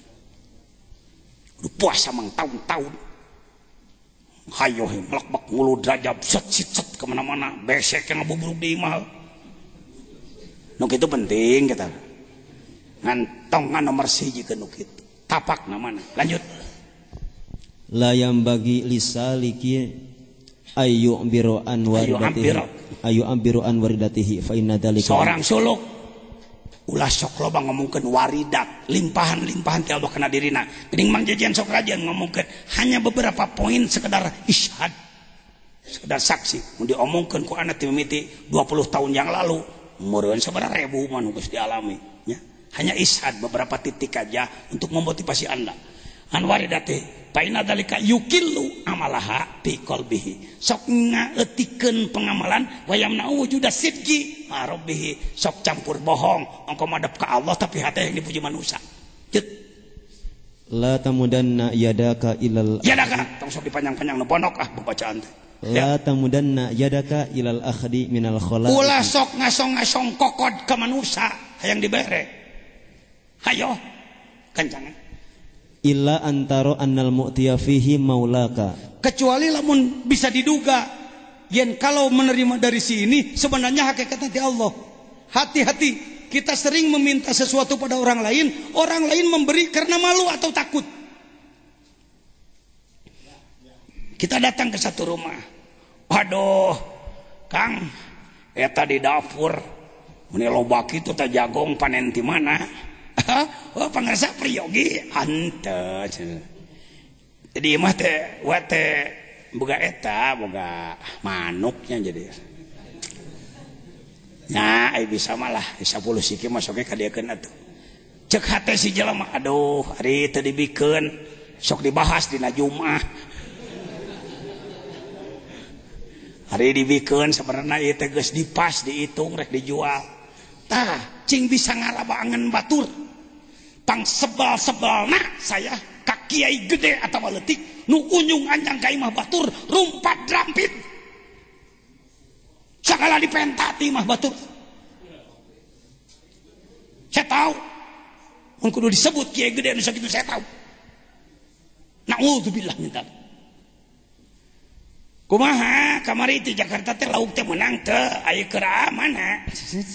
nu puasa mang tahun-tahun hayo he melak-bak ngulu derajat set set kemana-mana besek yang ngabuburuk di imah nu kitu penting kita ngantong nomor siji ke nu kitu tapak namana lanjut la yang bagi lisaliki ayu ambiru an waridatihi ayu ambiru an waridatihi fa inna dalika seorang suluk ulah sok loba ngomongkeun waridat limpahan-limpahan ti Allah kana dirina geuning mang jajian sok rajin ngomongkeun hanya beberapa poin sekedar isyhad sekedar saksi mun diomongkeun ku anak ti mimiti dua puluh tahun yang lalu meureun sabaraha ribu mah nu geus dialami nya hanya isyhad beberapa titik aja untuk memotivasi Anda an waridatihi paina dalika yukillu amalaha fi qalbihi sok ngaeutikeun pengamalan wayamna wujuda sidqi rabbihi sok campur bohong engkau madep ka Allah tapi hati yang dipuji manusia cut la tamudanna yadaka ilal yadaka tong sok dipanjang-panjang nu pondok ah bacaan teh la tamudanna yadaka ilal akhdi minal khalaq ulah sok ngasong-ngasong kokod ka manusia hayang dibere hayo kencangan illa antaro annal mu'tiya fihi maulaka kecuali lamun bisa diduga yen kalau menerima dari sini sebenarnya hakikatnya di Allah. Hati-hati kita sering meminta sesuatu pada orang lain, orang lain memberi karena malu atau takut. Kita datang ke satu rumah, aduh Kang eta di dapur meni loba kitu teh jagong panen di mana. Oh pangarsa priyogi ante. Jadi mah teh wa teh boga eta boga manuknya jadi. Nah, ai bisa malah sepuluh siki masuk ka dieukeun atuh. Cek hate si jelema aduh ari teu dibikeun sok dibahas dina Jumat. Hari dibikeun sebenarnya ieu teh geus dipas dihitung rek dijual. Tah cing bisa ngalabangan batur. Pang sebal-sebalna saya ka kiai gede atawa leutik nu unjung anjang ka imah batur rumpat drampit. Sakala dipentati imah batur. Saya tahu. Mun kudu disebut kiai gede anu sakitu saya tahu. Naudzubillah min dzalik. Kumaha kamari di Jakarta teh lauk teh menang teu aya keura mana?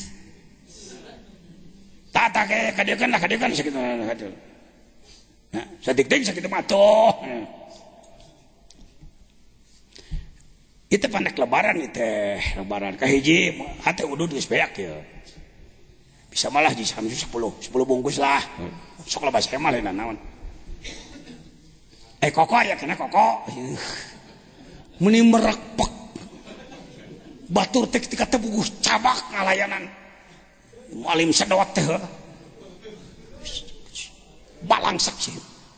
Tata ke kadeukeun lah kadeukeun sakitu sakitu. Nah, sadik-dik sakitu mah toh. Itu panek lebaran itu lebaran kahiji hate udud geus beak ya. Bisa malah di sepuluh sepuluh bungkus lah. Sok loba saya mah lain naon. Eh koko ya kena koko. Meni merekpek batur teh ketika teh bugus cabak ngalayanan mualim sedawat teh balang saksi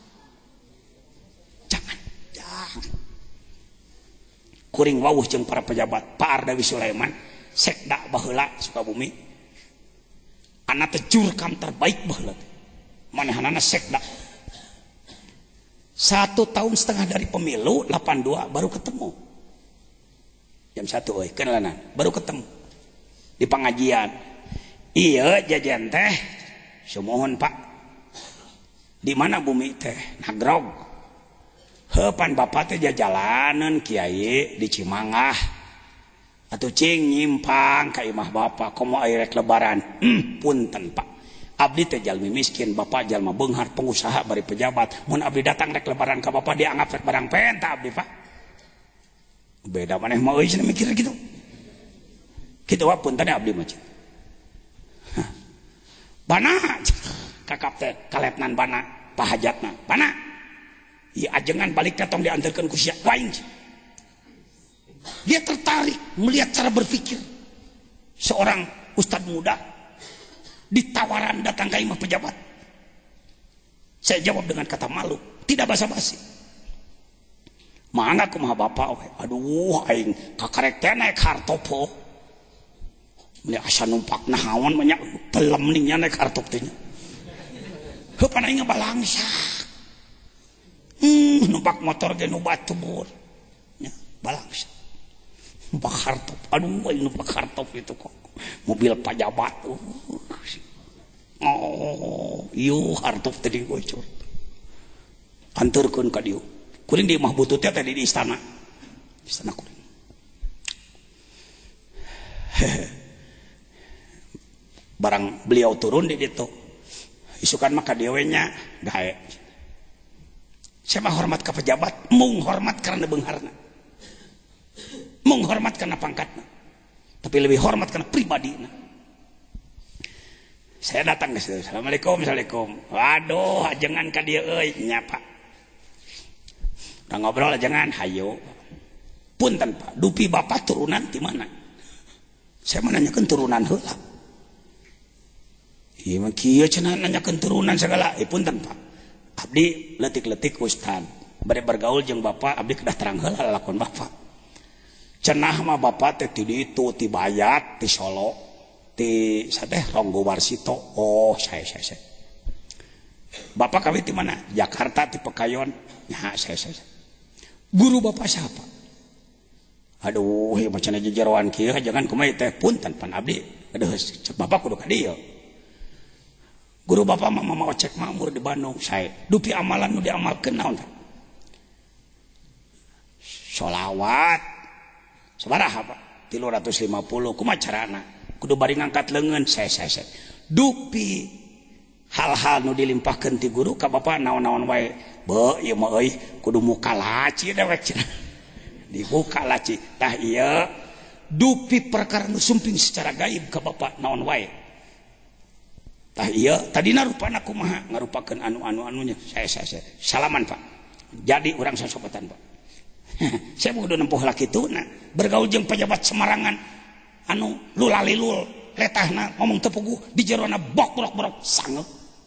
jangan jangan kuring wawuh jeung para pejabat Pak Ardawi Sulaiman sekda baheula Sukabumi anak teh jurkam terbaik baheula manehanana sekda satu tahun setengah dari pemilu delapan puluh dua baru ketemu jam satu euy kenalan baru ketemu di pengajian iya jajan teh sumohon Pak di mana bumi teh Nagrog heupan bapak teh jajalaneun kiai di Cimangah atuh cing nyimpang ka imah bapak komo aya rek lebaran hmm, punten Pak abdi teh jalmi miskin bapak jalma beunghar pengusaha bari pejabat mun abdi datang rek lebaran ka bapak dianggap rek barang penta abdi Pak beda maneh mah euy cenah mikir gitu kitu wa punten abdi mah bana kakap teh kaletnan bana pahajatna bana ieu ajengan balik tong diantarkeun ku sia waing dia tertarik melihat cara berpikir seorang ustad muda ditawaran datang ke imah pejabat. Saya jawab dengan kata malu, tidak basa-basi. Mangga kumaha bapak we. Aduh aing kakarek teh naik hartopo. Mun asa numpak nahawan banyak pelem ning nya naik hartop teh nya. Heupan aing balangsa. hmm, numpak motor ge nu batur nya balang numpak hartop aduh we numpak hartop itu kok mobil pejabat uh. Oh ieu hartop tadi bocor anturkeun ka dieu kuring di mah bututnya tadi di istana istana kuring barang beliau turun di situ isukan maka diawenya gae saya mah hormat ke pejabat mung hormat karena beungharna mung hormat karena pangkatna tapi lebih hormat karena pribadina saya datang ke situ assalamualaikum assalamualaikum waduh jangan ka dieu euy nyapa udah ngobrol jangan hayo punten Pak dupi bapak turunan di mana saya menanyakan turunan heula iya mah kieu cenah nanyakeun turunan segala eh punten Pak abdi letik-letik ustad bade bergaul jeung bapak abdi kedah terang heula lalakon bapak cenah mah bapak teh ti ditu ti Bayat ti Solo ti sateh Ronggo Warsito oh saya saya saya bapak kawin di mana Jakarta ti Pekayon ya saya saya guru bapak siapa aduh ya macam aja jeroan kieu jangan kumaha teh punten pan abdi aduh bapak kudu ka dieu guru bapak mah mama Ocek Makmur di Bandung saya dupi amalan nu diamalkeun naon teh sholawat sabaraha Pak tiga ratus lima puluh kumaha carana kudu bari ngangkat leungeun saya saya saya dupi hal-hal nu dilimpahkeun ti guru ka bapak naon-naon wae beuh ieu mah euy kudu muka laci dewek cenah dibuka laci tah ieu dupi perkara nu sumping secara gaib ka bapak naon wae tah ieu tadina rupana kumaha ngarupakeun anu-anu anunya saya saya saya salaman Pak jadi urang sasopotan Pak saya kudu nempuh laki tuna bergaul jeung pejabat semarangan anu lulalilul letahna ngomong teu puguh di jerona bok brok brok sangeup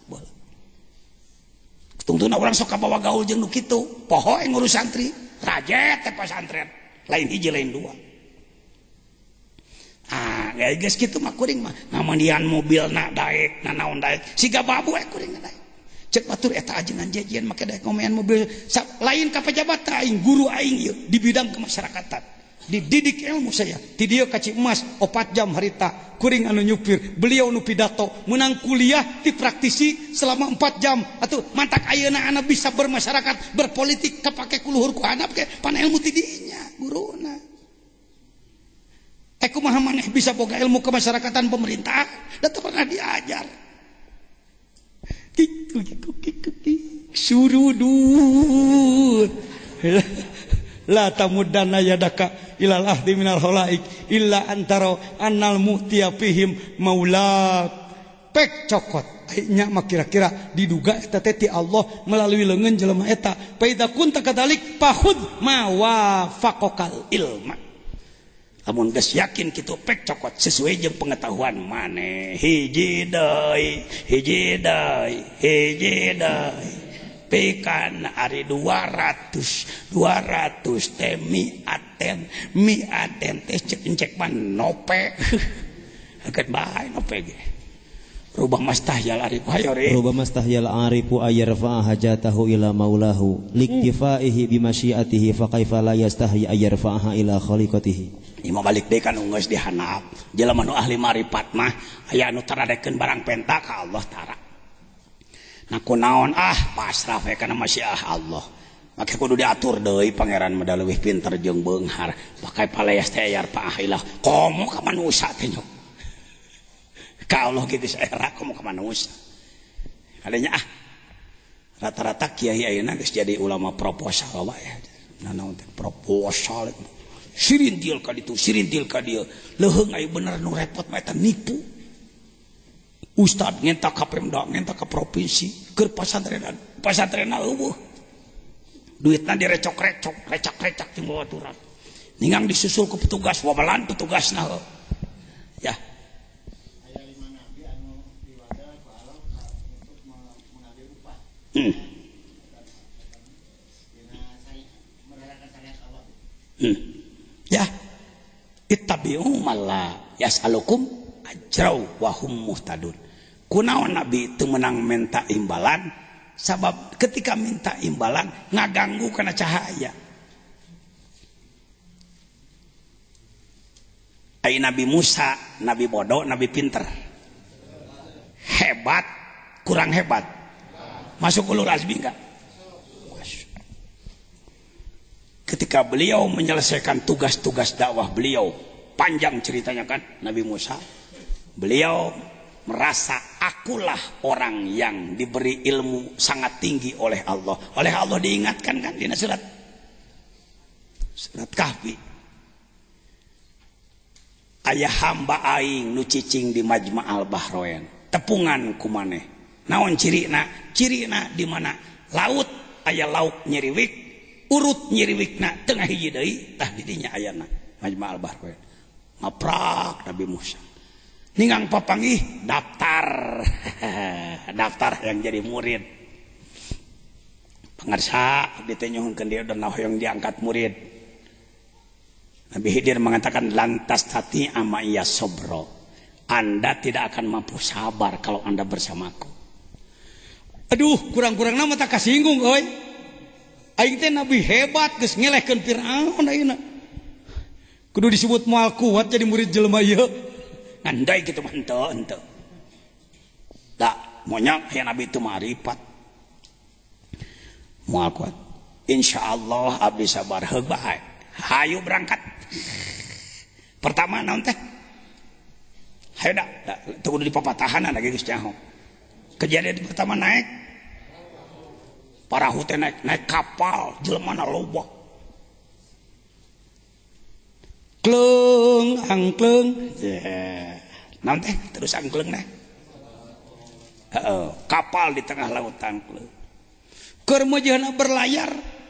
tungtuna urang sok kabawa gaul jeung nu kitu poho ngurus santri rajet teh pasantren lain hiji lain dua ah geus kitu mah kuring mah ngamandian mobilna daek nanaon daek siga babu eh kuring daek cek batur eta ajengan jajian make daek ngomean mobil lain ka pejabat aing guru aing ieu di bidang kemasyarakatan dididik ilmu saya ti dieu ka Cimas opat jam harita kuring anu nyupir beliau nu pidato menang kuliah ti praktisi selama empat jam atuh mantak ayeuna anak bisa bermasyarakat berpolitik kapake kuluhur ku handap ke pan ilmu ti dinya guruna eh kumaha maneh bisa boga ilmu kemasyarakatan pemerintah da teu pernah diajar kitu kitu kitu surudun la tamuddana yadaka ilal ahdi minal khalaik illa antaro annal muhtiya fihim maulak pek cokot nya mah kira-kira diduga eta teh ti Allah melalui leungeun jelema eta fa idza kunta kadalik fahud ma wafaqal ilma lamun geus yakin kitu pek cokot sesuai jeung pengetahuan maneh hiji deui hiji deui hiji deui pekan ari dua ratus dua ratus teh miaten miaten teh cek cek man nope akan bae nope ge rubah mastahyal arifu hayo re rubah mastahyal arifu ayarfa hajatahu ila maulahu liktifaihi bimasyiatihi fa kaifa la yastahyi ayarfa ila khaliqatihi ima balik deui kan geus dihanap jelema nu ahli marifat mah aya anu taradekeun barang penta ka Allah taala nah kunaon ah pasrah we kana masyiah Allah make kudu diatur deui pangeran mah leuwih pinter jeung beunghar pakai palayas teh ayar paahilah komo ka manusia teh nya ka Allah kitu saera komo ka manusia kadenya ah rata-rata kiai ayeuna geus jadi ulama proposal wae nanaon teh proposal sirintil ka ditu sirintil ka dieu leuheung aya bener nu repot mah eta nipu Ustad ngentak ka Pemda ngentak ka provinsi keur pasantrenan pasantrenna eueuh duitna direcok-recok recak-recak jeung babaturan ningang disusul ku petugas wabalan petugasna ya aya lima nabi anu diwada ku Allah untuk mengambil upah hmm hmm ya ittabi'u malla yas'alukum ajrau wa hum muhtadun kunaon nabi teu menang menta imbalan sabab ketika minta imbalan ngaganggu karena cahaya. Ai Nabi Musa, Nabi bodoh, Nabi pinter. Hebat, kurang hebat. Masuk ulul azmi enggak? Ketika beliau menyelesaikan tugas-tugas dakwah beliau, panjang ceritanya kan Nabi Musa, beliau merasa akulah orang yang diberi ilmu sangat tinggi oleh Allah. Oleh Allah diingatkan kan di surat surat Kahfi, ayah hamba aing nu cicing di Majma'al Bahrain, tepungan kumaneh. Naon cirina? Cirina di mana laut aya lauk nyeriwik, urut nyiriwikna tengah hiji deui tah didinya ayana Majma'al Bahrain. Ngaprak Nabi Musa. Ningang papanggih daftar. Daftar yang jadi murid. Pangarsa abdi teh nyuhunkeun dia dan hoyong diangkat murid. Nabi Khidir mengatakan lantas tati ama iya sobro. Anda tidak akan mampu sabar kalau Anda bersamaku. Aduh, kurang-kurang nama tak kasinggung euy. Aing teh nabi hebat geus ngelehkeun Firaun ayeuna. Kudu disebut moal kuat jadi murid jelema ieu. Ngandai kitu mah henteu henteu. Da monya aya nabi teu marifat. Moal kuat. Insyaallah abdi sabar heug bae. Hayu berangkat. Pertama naon teh? Hayu da, da teu kudu dipapatahan lagi geus nyaho. Kejadian pertama naik parahu teh naik naik kapal jelemana loba. Kleng angkleng. Yeah. Naon teh terus angkleng teh? Heeh, kapal di tengah lautan kleng. Keur meujeuna berlayar.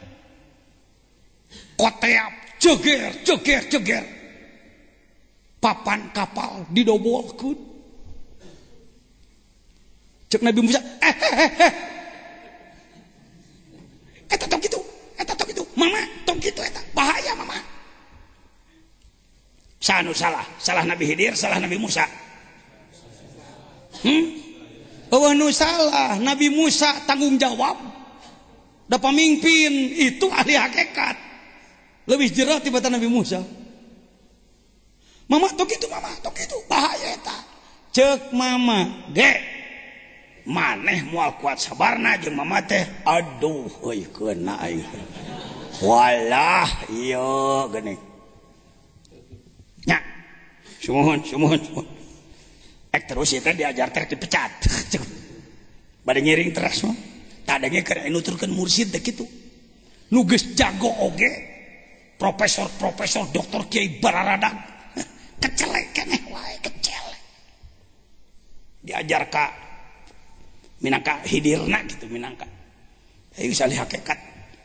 Koteap jeger jeger jeger. Papan kapal didobolkeun. Cek Nabi Musa, eh eh eh eh. Eta tong kitu, eta tong kitu, mama tong kitu eta bahaya mama. Sanu salah, salah Nabi Khidir, salah Nabi Musa. Hmm? Oh nu salah Nabi Musa tanggung jawab. Da pamimpin itu ahli hakikat. Lebih jerah tibatan Nabi Musa. Mama tong kitu, mama tong kitu, bahaya eta. Cek mama, ge. Maneh moal kuat sabarna jeung mama teh aduh euy keuna aing walah ieu geuning nya sumuhun sumuhun ek terus ieu teh diajar teh dipecat bade ngiring terus mah tadenge keur nuturkeun mursyid teh kitu nu geus jago oge profesor-profesor doktor kiai bararadag kecelek keneh wae kecelek diajar ka minangka hidirna gitu minangka ayo bisa lihat hakikat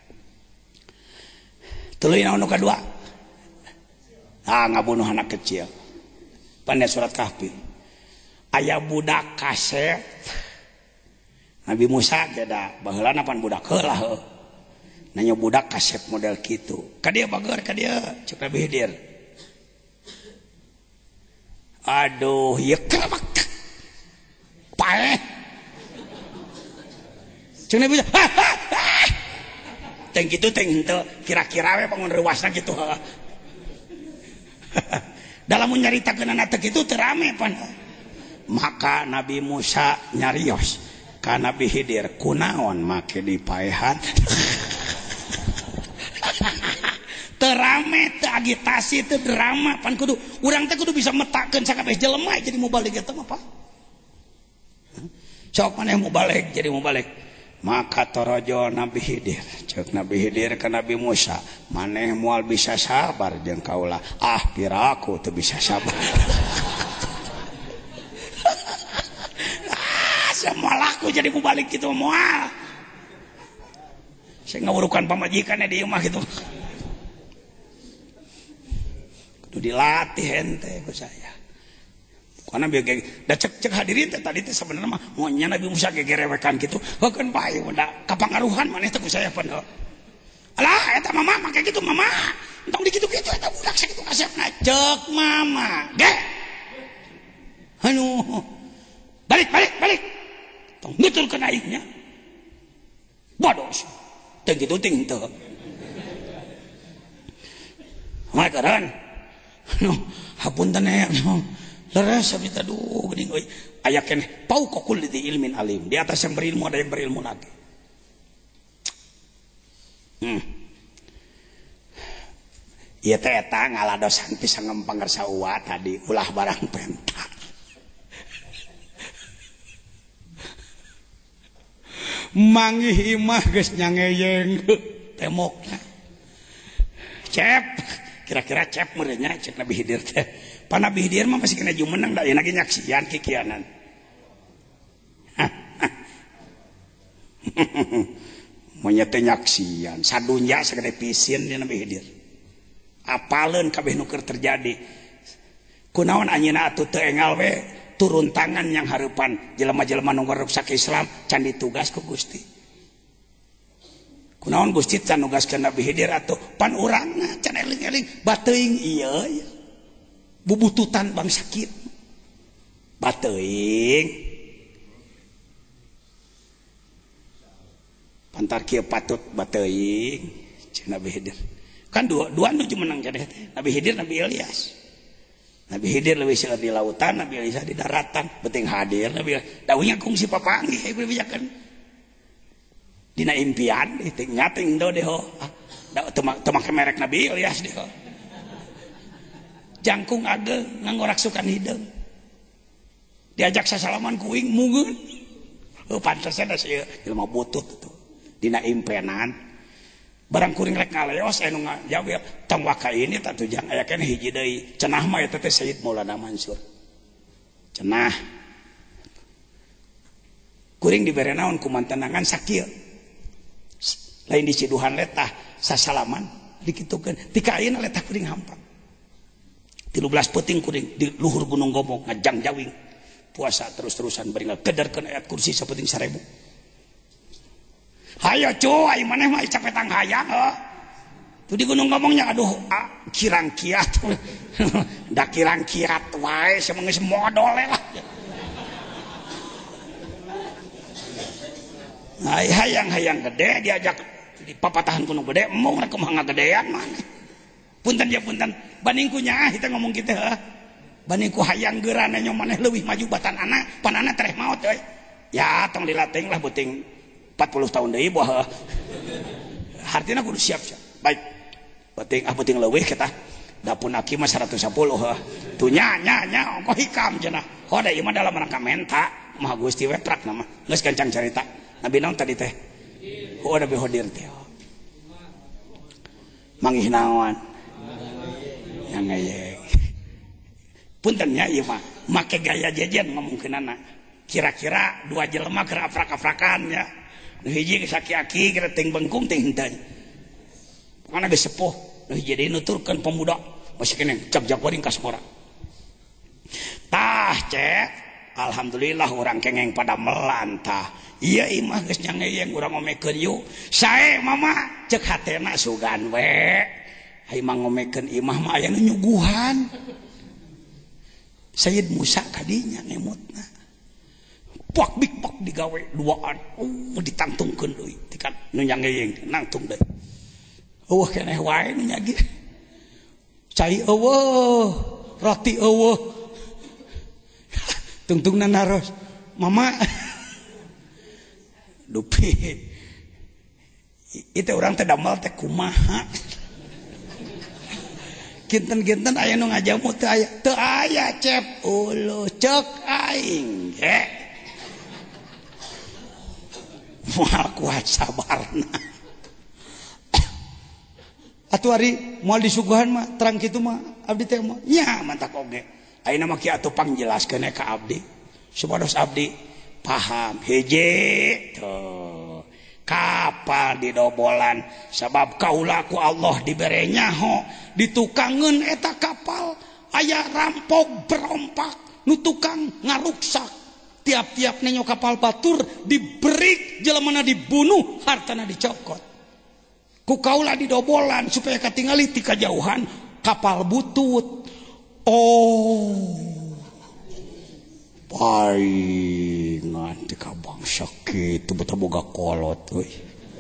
tuluy naon nu kadua ah ngabunuh anak kecil pandai surat Kahfi aya budak kasep Nabi Musa kada baheulana pan budak heula heuh nanya budak kasep model kitu ka dieu bager ka dieu cek Nabi Khidir aduh ieu kemak paeh ceng Nabi Musa, teng gitu teng henteu kira-kira we pangun reuasna kitu. Dalam nyaritakeun anak teh kitu teu rame pan. Maka Nabi Musa nyarios ka Nabi Khidir, kunaon make dipaehan? Teu rame, teu agitasi, teu drama pan kudu urang teh kudu bisa metakeun sakabeh jelema jadi mubalik eta mah Pak. Sok maneh mubalik jadi mubalik. Maka torojo Nabi Khidir cek Nabi Khidir ke Nabi Musa maneh moal bisa sabar jeung kaula ah piraku teu bisa sabar ah samoal aku jadi mubalik kitu moal saya ngawurukan pamajikannya di imah gitu kudu dilatih ente ku saya karena biar da cek cek hadirin teh tadi teh sebenarnya mah monya Nabi Musa gegerewekan gitu heukeun bae udah kapangaruhan maneh teh ku saya pan alah eta mama make gitu mama entong dikitu-kitu eta budak sakitu kasepna cek mama ge anu balik balik balik tong nuturkeun aingnya Bados teu kitu ting teu mah karan no hapunten aya no leres abdi teh duh geuning euy aya keneh fauqa kulli dzi ilmin alim di atas yang berilmu ada yang berilmu lagi hmm ieu teh eta ngaladosan pisan ngempang saua tadi ulah barang penta manggih imah geus nyangeyeng temokna cep kira-kira cep merenya cek Nabi Khidir teh pan Nabi Khidir mah masih kena jumenang da yeuna ge nyaksian kikianan monyet teh nyaksian sadunya sagede pisin di Nabi Khidir apaleun kabeh nu keur terjadi kunaon anjeunna atuh teu engal we turun tangan yang hareupan jelema-jelema nu ngaruksak Islam can ditugas ku Gusti kunaon Gusti can nugaskeun Nabi Khidir atuh pan urangna can eling-eling bateuing ieu ya. Bubututan bangsa kieu bateuing pantar kieu patut bateuing cek Nabi Khidir kan dua dua nuju menang jadi Nabi Khidir Nabi Ilyas Nabi Khidir lebih seueur di lautan Nabi Ilyas di daratan penting hadir Nabi dawuhnya kungsi papanggih aya bijakan dina impian ting nyating do deho da teu make merek Nabi Ilyas deho jangkung ageng nganggo raksukan hideung diajak sasalaman kuing mungeun heuh pantes da sieun jelema butut tuh dina impenan barang kuring rek ngaleos anu ngajawab tong waka ini tak tujang aya keneh hiji deui cenah mah eta teh Sayyid Maulana Mansur cenah kuring dibere naon kumantenangan sakieu lain di ciduhan letah sasalaman dikitukeun ti kaina letah kuring hampang tilu belas peuting kuring di luhur Gunung Gomong ngajang jawing puasa terus-terusan bari ngagederkeun ayat kursi sapenting seribu hayo cuy maneh mah capetang hayang heuh tuh di Gunung Gomongnya aduh ah, kirang kiat da kirang kiat wae sama geus modal lah ay hayang-hayang gede diajak di papatahan gunung gede emong rek kumaha ngagedean maneh punten ya punten bandingku nyaah kita ngomong kitu heuh bandingku hayang geurana nya maneh leuwih maju batan anak pan anak tereh maot euy ya tong dilatih lah beuting empat puluh tahun deui boh hartina kudu siap-siap baik penting ah penting leuwih kita dapun aki mah seratus sepuluh heuh tuh nya nya nya ongko hikam cenah hode ieu mah dalam rangka menta mah Gusti we trak nama geus kencang carita nabi naon tadi teh oh Nabi Khidir teh manggih naon yang ngayeng punten nya ieu mah make gaya jejen ngomongkeunana kira-kira dua jelema keur afrak-afrakan ya nu hiji geus aki-aki kira ting bengkung ting henteu pokona geus sepuh nu hiji deui nuturkeun pemuda masih keneh jak-jak waring ka Sumora tah cek alhamdulillah urang kengeng pada melantah iya imah geus nyangeyeng urang ngomekeun yuk sae mama cek hatena sugan we ai mah ngomekeun imah mah aya nu nyuguhan Sayyid Musa kadinya ngemutna pok big pok digawe duaan oh ditantungkeun deui tikan nu nyangeyeng nangtung deui eueuh keneh wae nu nyagi cai eueuh roti eueuh tungtungna naros mama dupi itu orang teh damel teh kumaha kinten-kinten aya nu ngajamu teu aya teu aya cep uluh cek aing ge moal kuat sabarna atuh ari moal disuguhan mah terang kitu mah abdi teh mah nya mantak oge ayeuna mah kieu atuh pangjelaskeun ka abdi supados abdi paham hiji tuh kapal didobolan sabab kaula ku Allah dibere nyaho ditukangeun eta kapal aya rampok berompak nu tukang ngaruksak tiap-tiap nenyo kapal batur diberi jelemana dibunuh hartana dicokot ku kaula didobolan supaya katingali ti kajauhan kapal butut oh paingan ti ka bangsa kitu beta boga kolot euy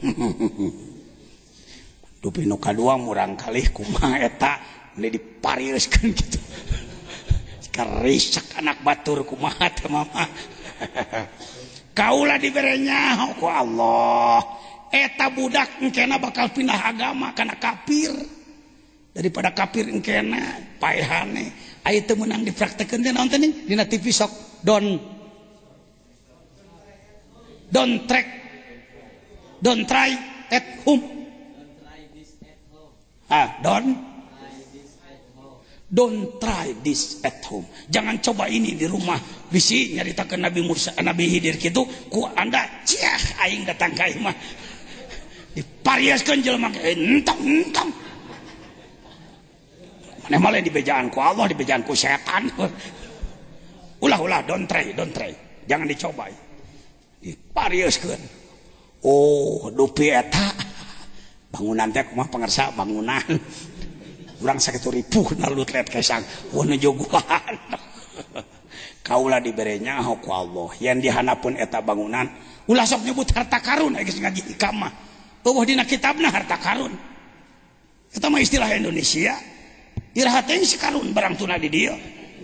dupi nu kadua murang kalih kumaha eta ini dipariuskeun gitu karisak anak batur kumaha teh mama kaula diberenya ku Allah eta budak engkena bakal pindah agama kana kafir daripada kafir engkena paehane aya teu meunang dipraktekeun teh naon teh dina T V sok don don't track don't try at home ah don't don't try this at home jangan coba ini di rumah bisi nyaritakeun Nabi Musa Nabi Khidir kitu ku anda ciah aing datang ka imah dipariaskeun jelema entong entong maneh malah dibejaan ku Allah dibejaan ku setan ulah ulah don't try don't try jangan dicoba dipariaskeun oh dupi eta bangunan teh kumaha pangarsa bangunan urang sakitu ribu nalut let kesang wah jogoan kaula diberenya ku Allah yang dihanapeun eta bangunan ulah sok nyebut harta karun geus ngaji ikamah eueuh dina kitabna harta karun eta mah istilah Indonesia iraha teh si karun barang tuna di dieu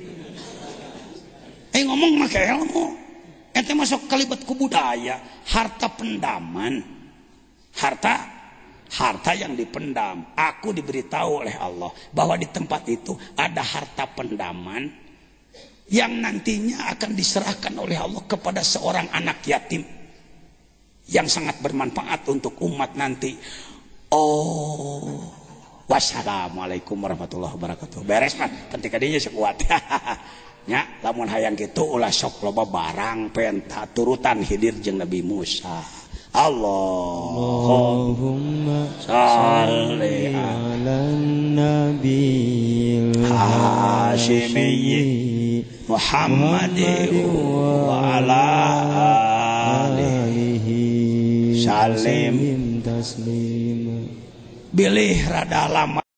eh ngomong make ilmu ente masuk kalibat ku budaya harta pendaman harta harta yang dipendam aku diberitahu oleh Allah bahwa di tempat itu ada harta pendaman yang nantinya akan diserahkan oleh Allah kepada seorang anak yatim yang sangat bermanfaat untuk umat nanti. Oh, wassalamualaikum warahmatullahi wabarakatuh. Beres mah ketika dia sekuat nya lamun hayang kitu ulah sok loba barang penta turutan Khidir jeung Nabi Musa. Allahumma shalli ala nabiyil hashimi Muhammadin wa ala alihi salim taslim bilih rada lama